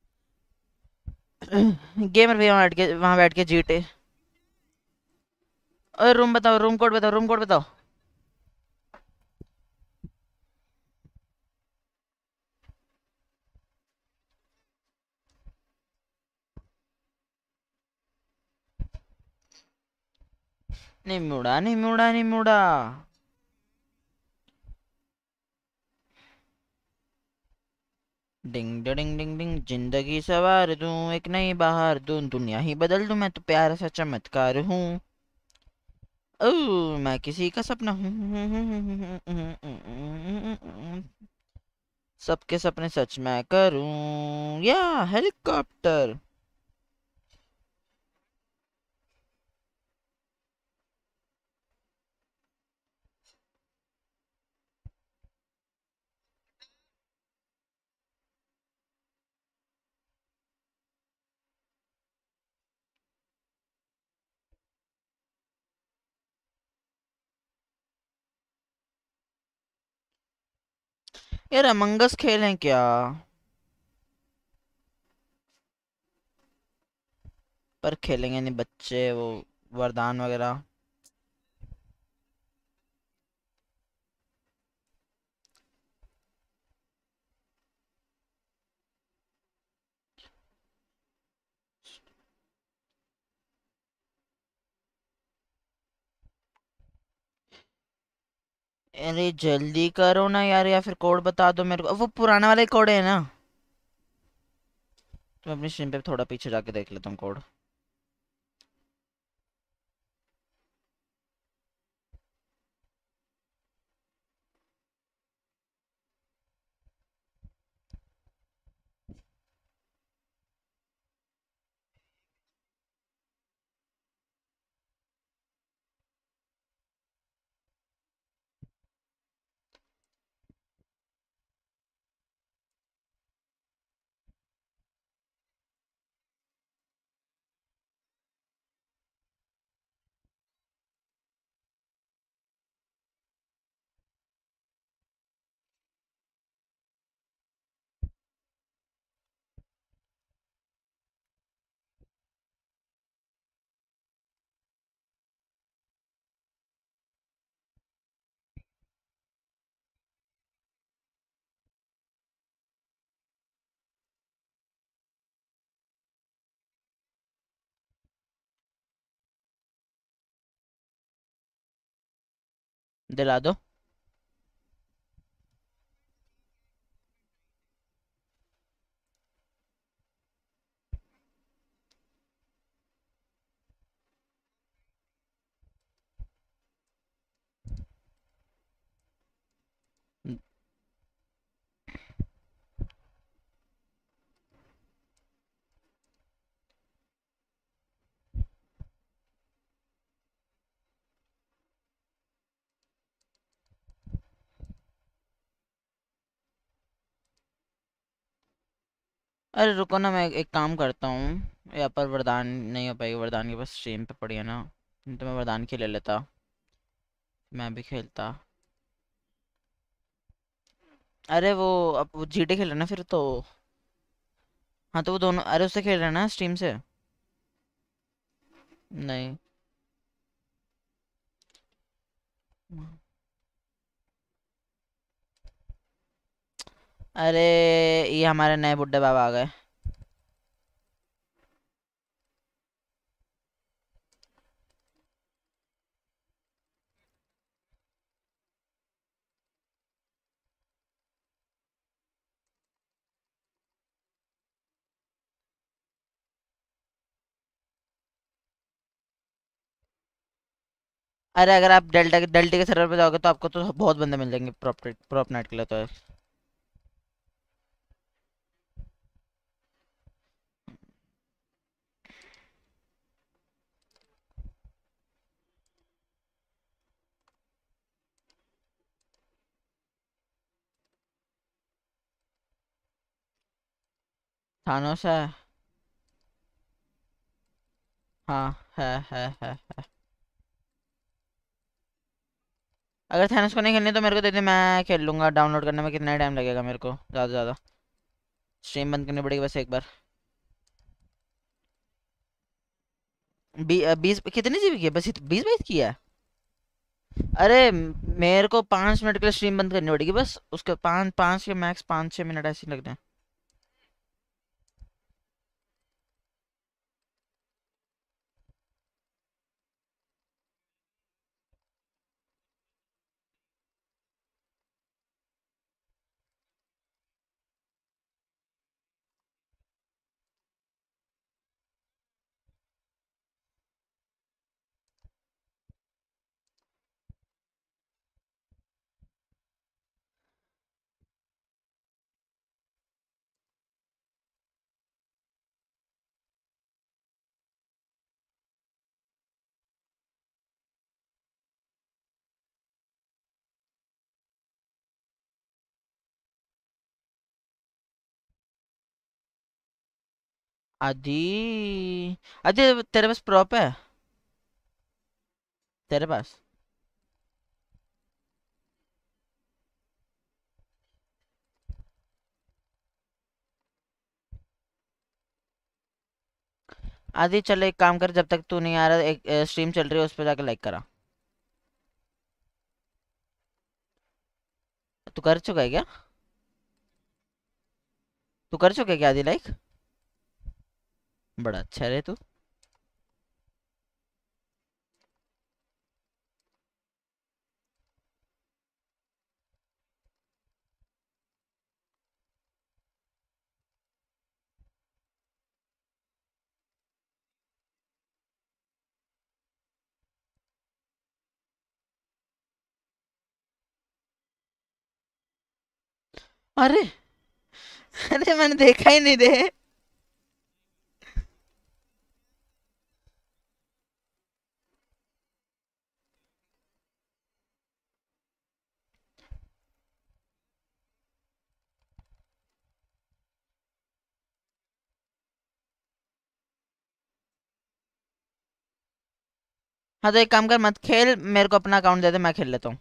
गेमर भैया वहां बैठ के जीटे। अरे रूम बताओ, रूम कोड बताओ, रूम कोड बताओ। निमुड़ा निमुड़ा निमुड़ा। डिंग डिंग डिंग डिंग, जिंदगी सवार दूं, एक नई बहार दूं, दुनिया ही बदल दूं, मैं तो प्यारा सा चमत्कार हूँ। ओ मैं किसी का सपना हूँ। सबके सपने सच मैं करूँ या हेलीकॉप्टर। यार अमंगस खेलें क्या? पर खेलेंगे नहीं बच्चे वो, वरदान वगैरह। अरे जल्दी करो ना यार, या फिर कोड बता दो मेरे को। वो पुराना वाला कोड है ना? तुम अपनी स्क्रीन पे थोड़ा पीछे जाके देख ले तुम कोड। दिला दो। अरे रुको ना, मैं एक काम करता हूँ। यहाँ पर वरदान नहीं हो पाएगी, वरदान के पास स्ट्रीम पे पड़ी है ना। नहीं तो मैं वरदान की ले लेता, मैं भी खेलता। अरे वो अब वो जीटे खेल रहे हैं ना फिर तो। हाँ तो वो दोनों, अरे उससे खेल रहे हैं ना स्ट्रीम से। नहीं। अरे ये हमारे नए बुड्ढे बाबा आ गए। अरे अगर आप डेल्टा के सर्वर पे जाओगे तो आपको तो बहुत बंदे मिल जाएंगे प्रॉप नाइट के लिए तो। थानोस है। हाँ है। अगर थानोस को नहीं खेलनी तो मेरे को दे दे, मैं खेल लूंगा। डाउनलोड करने में कितना टाइम लगेगा मेरे को, ज़्यादा से ज़्यादा। स्ट्रीम बंद करनी पड़ेगी बस एक बार। 20 कितनी जीबी की है? बस 20 22 की है। अरे मेरे को 5 मिनट के लिए स्ट्रीम बंद करनी पड़ेगी बस, उसके 5 5 के मैक्स 5 6 मिनट ऐसे ही लगते हैं। आदि आदि तेरे पास प्रॉप है? तेरे पास? आदि चल एक काम कर, जब तक तू नहीं आ रहा, एक स्ट्रीम चल रही है उस पर जाके लाइक करा। तू कर चुका है क्या? तू कर चुका है क्या आदि लाइक? बड़ा अच्छा रे तू। अरे अरे मैंने देखा ही नहीं दे। हाँ तो एक काम कर, मत खेल, मेरे को अपना अकाउंट दे दे, मैं खेल लेता हूँ।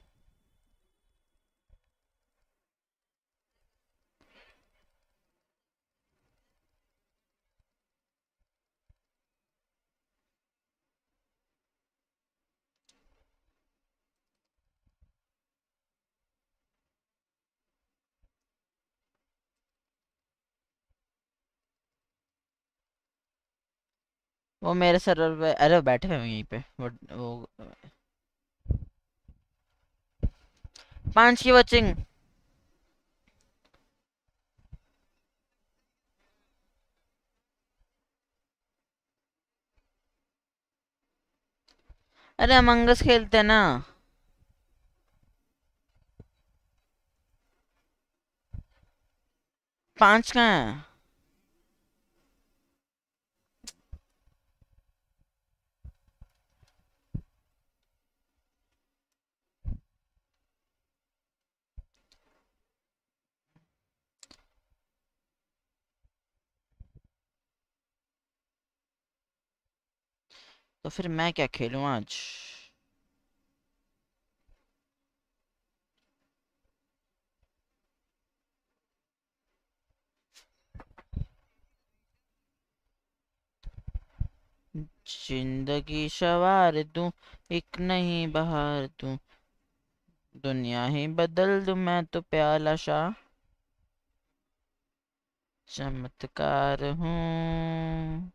वो मेरे सर्वर पे, अरे बैठे हुए हैं यहीं पे वो। 5 की वॉचिंग। अरे अमंग अस खेलते हैं ना। पांच कहाँ है? तो फिर मैं क्या खेलूं आज? जिंदगी सवार दूं, एक नई बहार दूं, दुनिया ही बदल दूं, मैं तो प्याला शाह चमत्कार हूँ।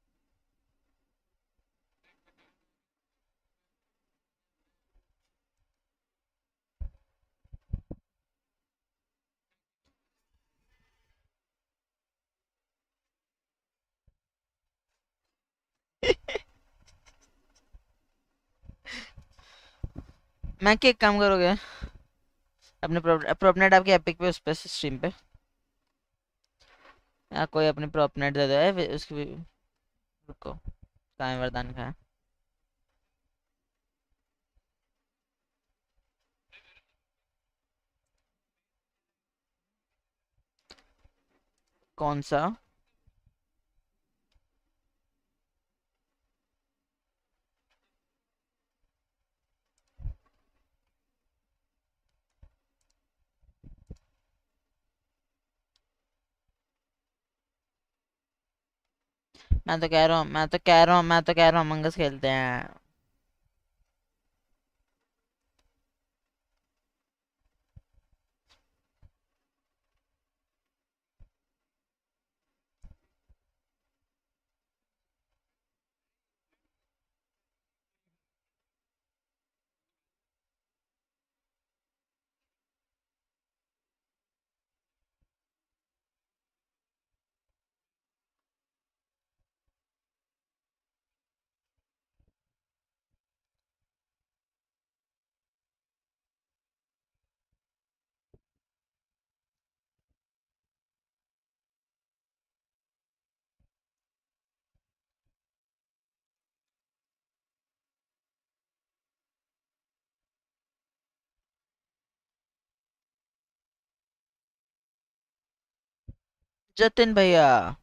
मैं क्या, एक काम करोगे अपने प्रोपनेट आपके एपिक पे, उस पे स्ट्रीम पे, या कोई अपनी प्रोपनेट दे दो उसकी भी। रुको, कहाँ है वरदान, कहाँ है? कौन सा? मैं तो कह रहा हूँ, अमंगस खेलते हैं। जतिन भैया,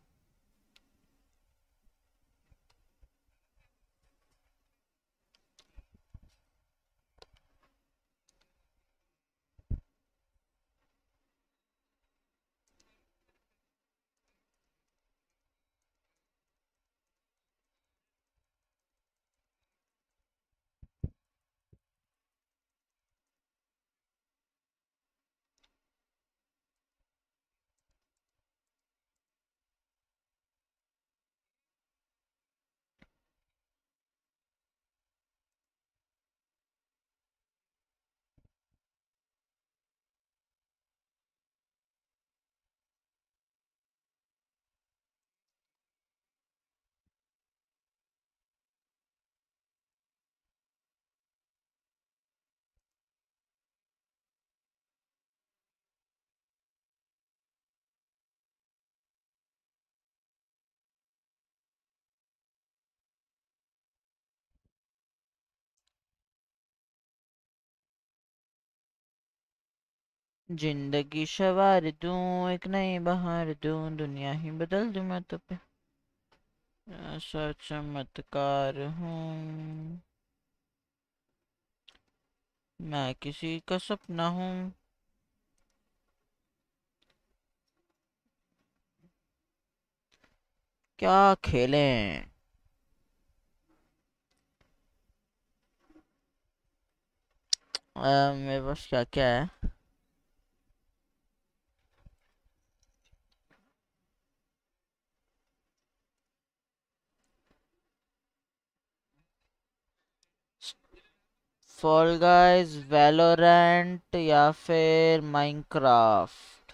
जिंदगी सवार दूं, एक नई बहार दूं, दुनिया ही बदल दूं, मैं तो ऐसा चमत्कार हूँ। मैं किसी का सपना हूँ। क्या खेलें? मेरे पास क्या क्या है? फॉल गाइस, वैलोरेंट या फिर माइनक्राफ्ट?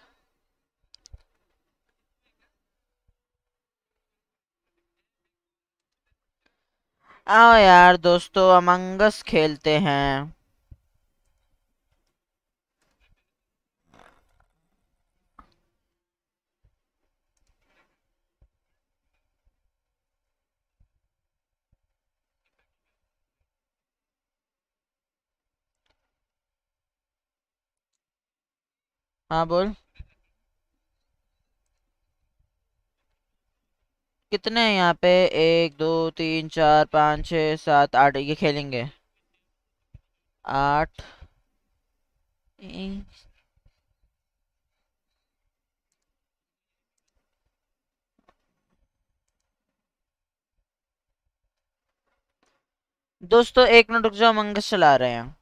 आओ यार दोस्तों, अमंग अस खेलते हैं। हाँ बोल। कितने हैं यहाँ पे? 1 2 3 4 5 6 7 8, ये खेलेंगे। 8। दोस्तों 1 मिनट रुक जाओ, अमंग अस चला रहे हैं।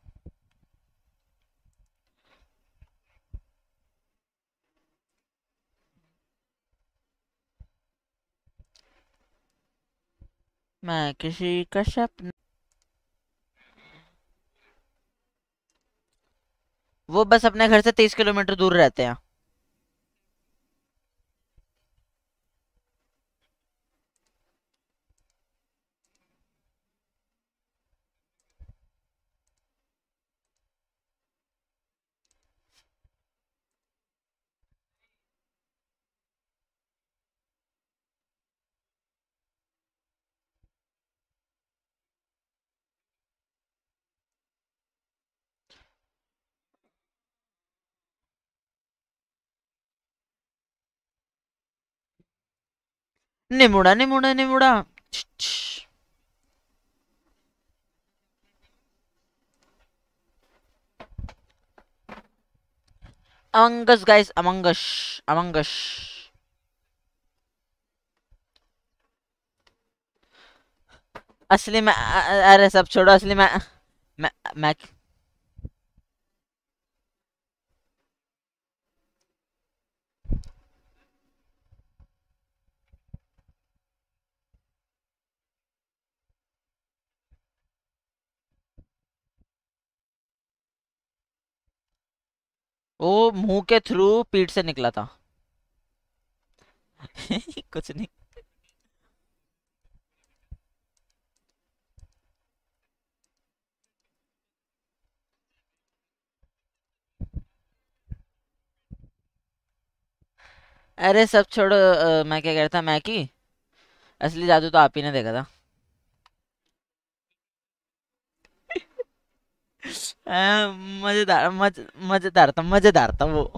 मैं किसी का सपना। वो बस अपने घर से 30 किलोमीटर दूर रहते हैं। निमुड़ा निमुड़ा निमुड़ा। Among Us guys, Among Us, Among Us. असली में अरे सब छोड़ो, असली में मैं वो मुंह के थ्रू पीठ से निकला था। कुछ नहीं। अरे सब छोड़ो, मैं क्या कह रहा था, मैं की असली जादू तो आप ही ने देखा था। मजेदार, मजेदार था, मजेदार था वो।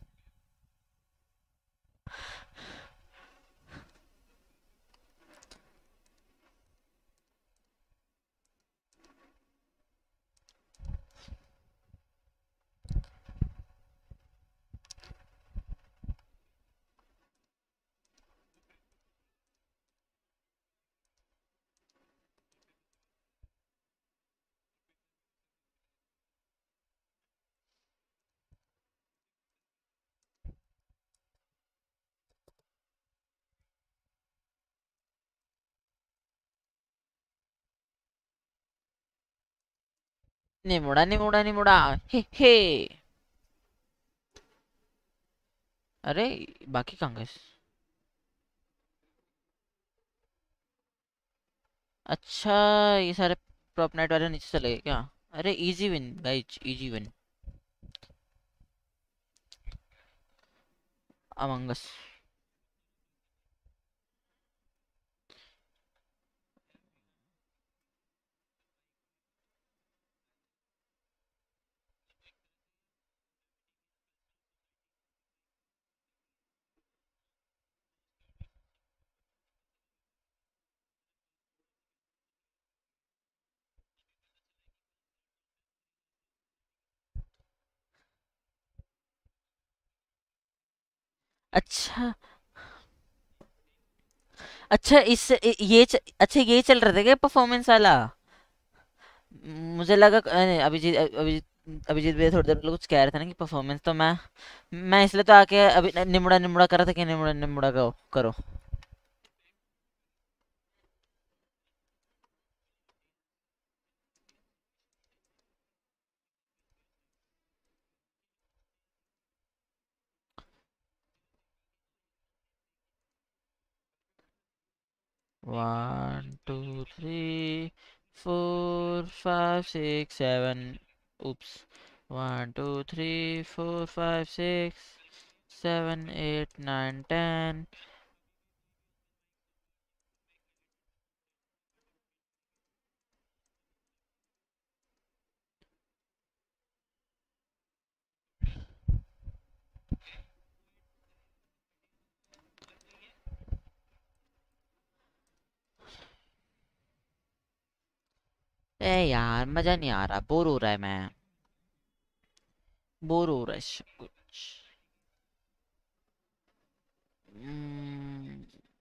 निमुड़ा निमुड़ा निमुड़ा। हे। अरे बाकी कहाँ गए? अच्छा, ये सारे प्रॉप नाइट वाले नीचे चले गए क्या? अरे easy win guys, easy win. Among Us. अच्छा अच्छा, अच्छा ये चल रहा था क्या परफॉर्मेंस वाला? मुझे लगा अभिजीत अभिजीत भैया थोड़ी देर पहले कुछ कह रहे थे ना कि परफॉर्मेंस, तो मैं इसलिए तो आके अभी निमुड़ा निमुड़ा कर रहा था कि निमुड़ा निमुड़ा करो करो। 1 2 3 4 5 6 7. Oops. 1 2 3 4 5 6 7 8 9 10. ए यार मजा नहीं आ रहा, बोर हो रहा है, मैं बोर हो रहा है सब कुछ। हम्म,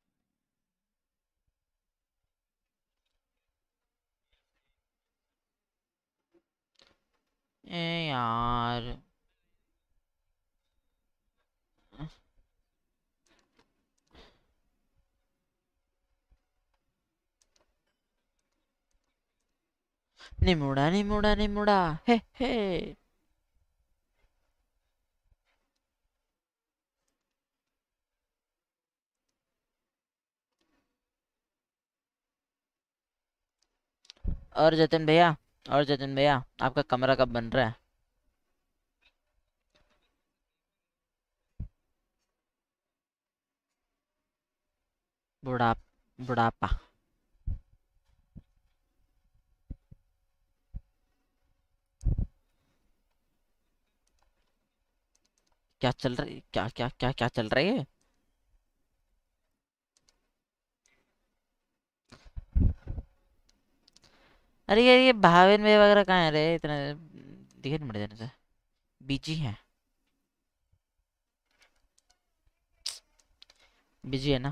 ए यार निमुड़ा निमुड़ा निमुड़ा, हे हे। और जतिन भैया, और जतिन भैया, आपका कमरा कब बन रहा है? बुढ़ाप बुढ़ापा। क्या चल रहा है, क्या क्या क्या क्या चल रहा है? अरे ये भावेन भैया वगैरह कहाँ है रे, इतना दिखे नहीं पड़े से, बिजी है, बिजी है ना,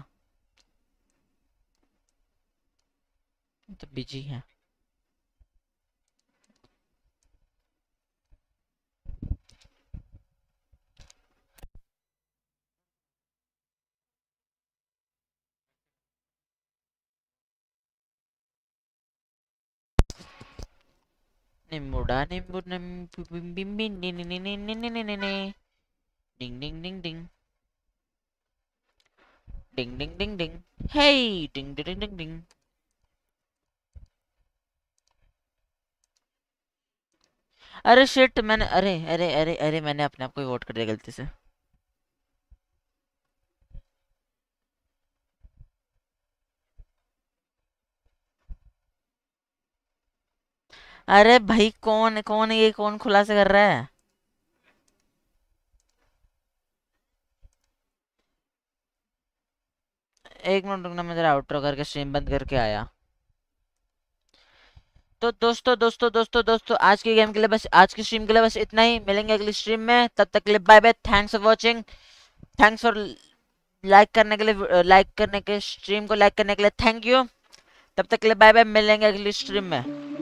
तो बिजी है। निमुड़ा निम्बू निम्बू बिम बिम बिम नी नी नी नी नी नी नी नी नी। डिंग डिंग डिंग डिंग डिंग डिंग डिंग डिंग, हे डिंग डिंग डिंग डिंग। अरे शिट, मैंने अरे अरे अरे अरे मैंने अपने आप को वोट कर दिया गलती से। अरे भाई कौन कौन ये कौन खुलासा कर रहा है? एक मिनट रुकना, मैं जरा आउटरो करके स्ट्रीम बंद करके आया। तो दोस्तों आज की गेम के लिए बस, आज की स्ट्रीम के लिए बस इतना ही। मिलेंगे अगली स्ट्रीम में, तब तक के लिए bye bye. Thanks for watching, thanks for like करने के लिए, लाइक करने के स्ट्रीम को लाइक करने के लिए थैंक यू। तब तक के लिए बाय बाय, मिलेंगे अगली स्ट्रीम में।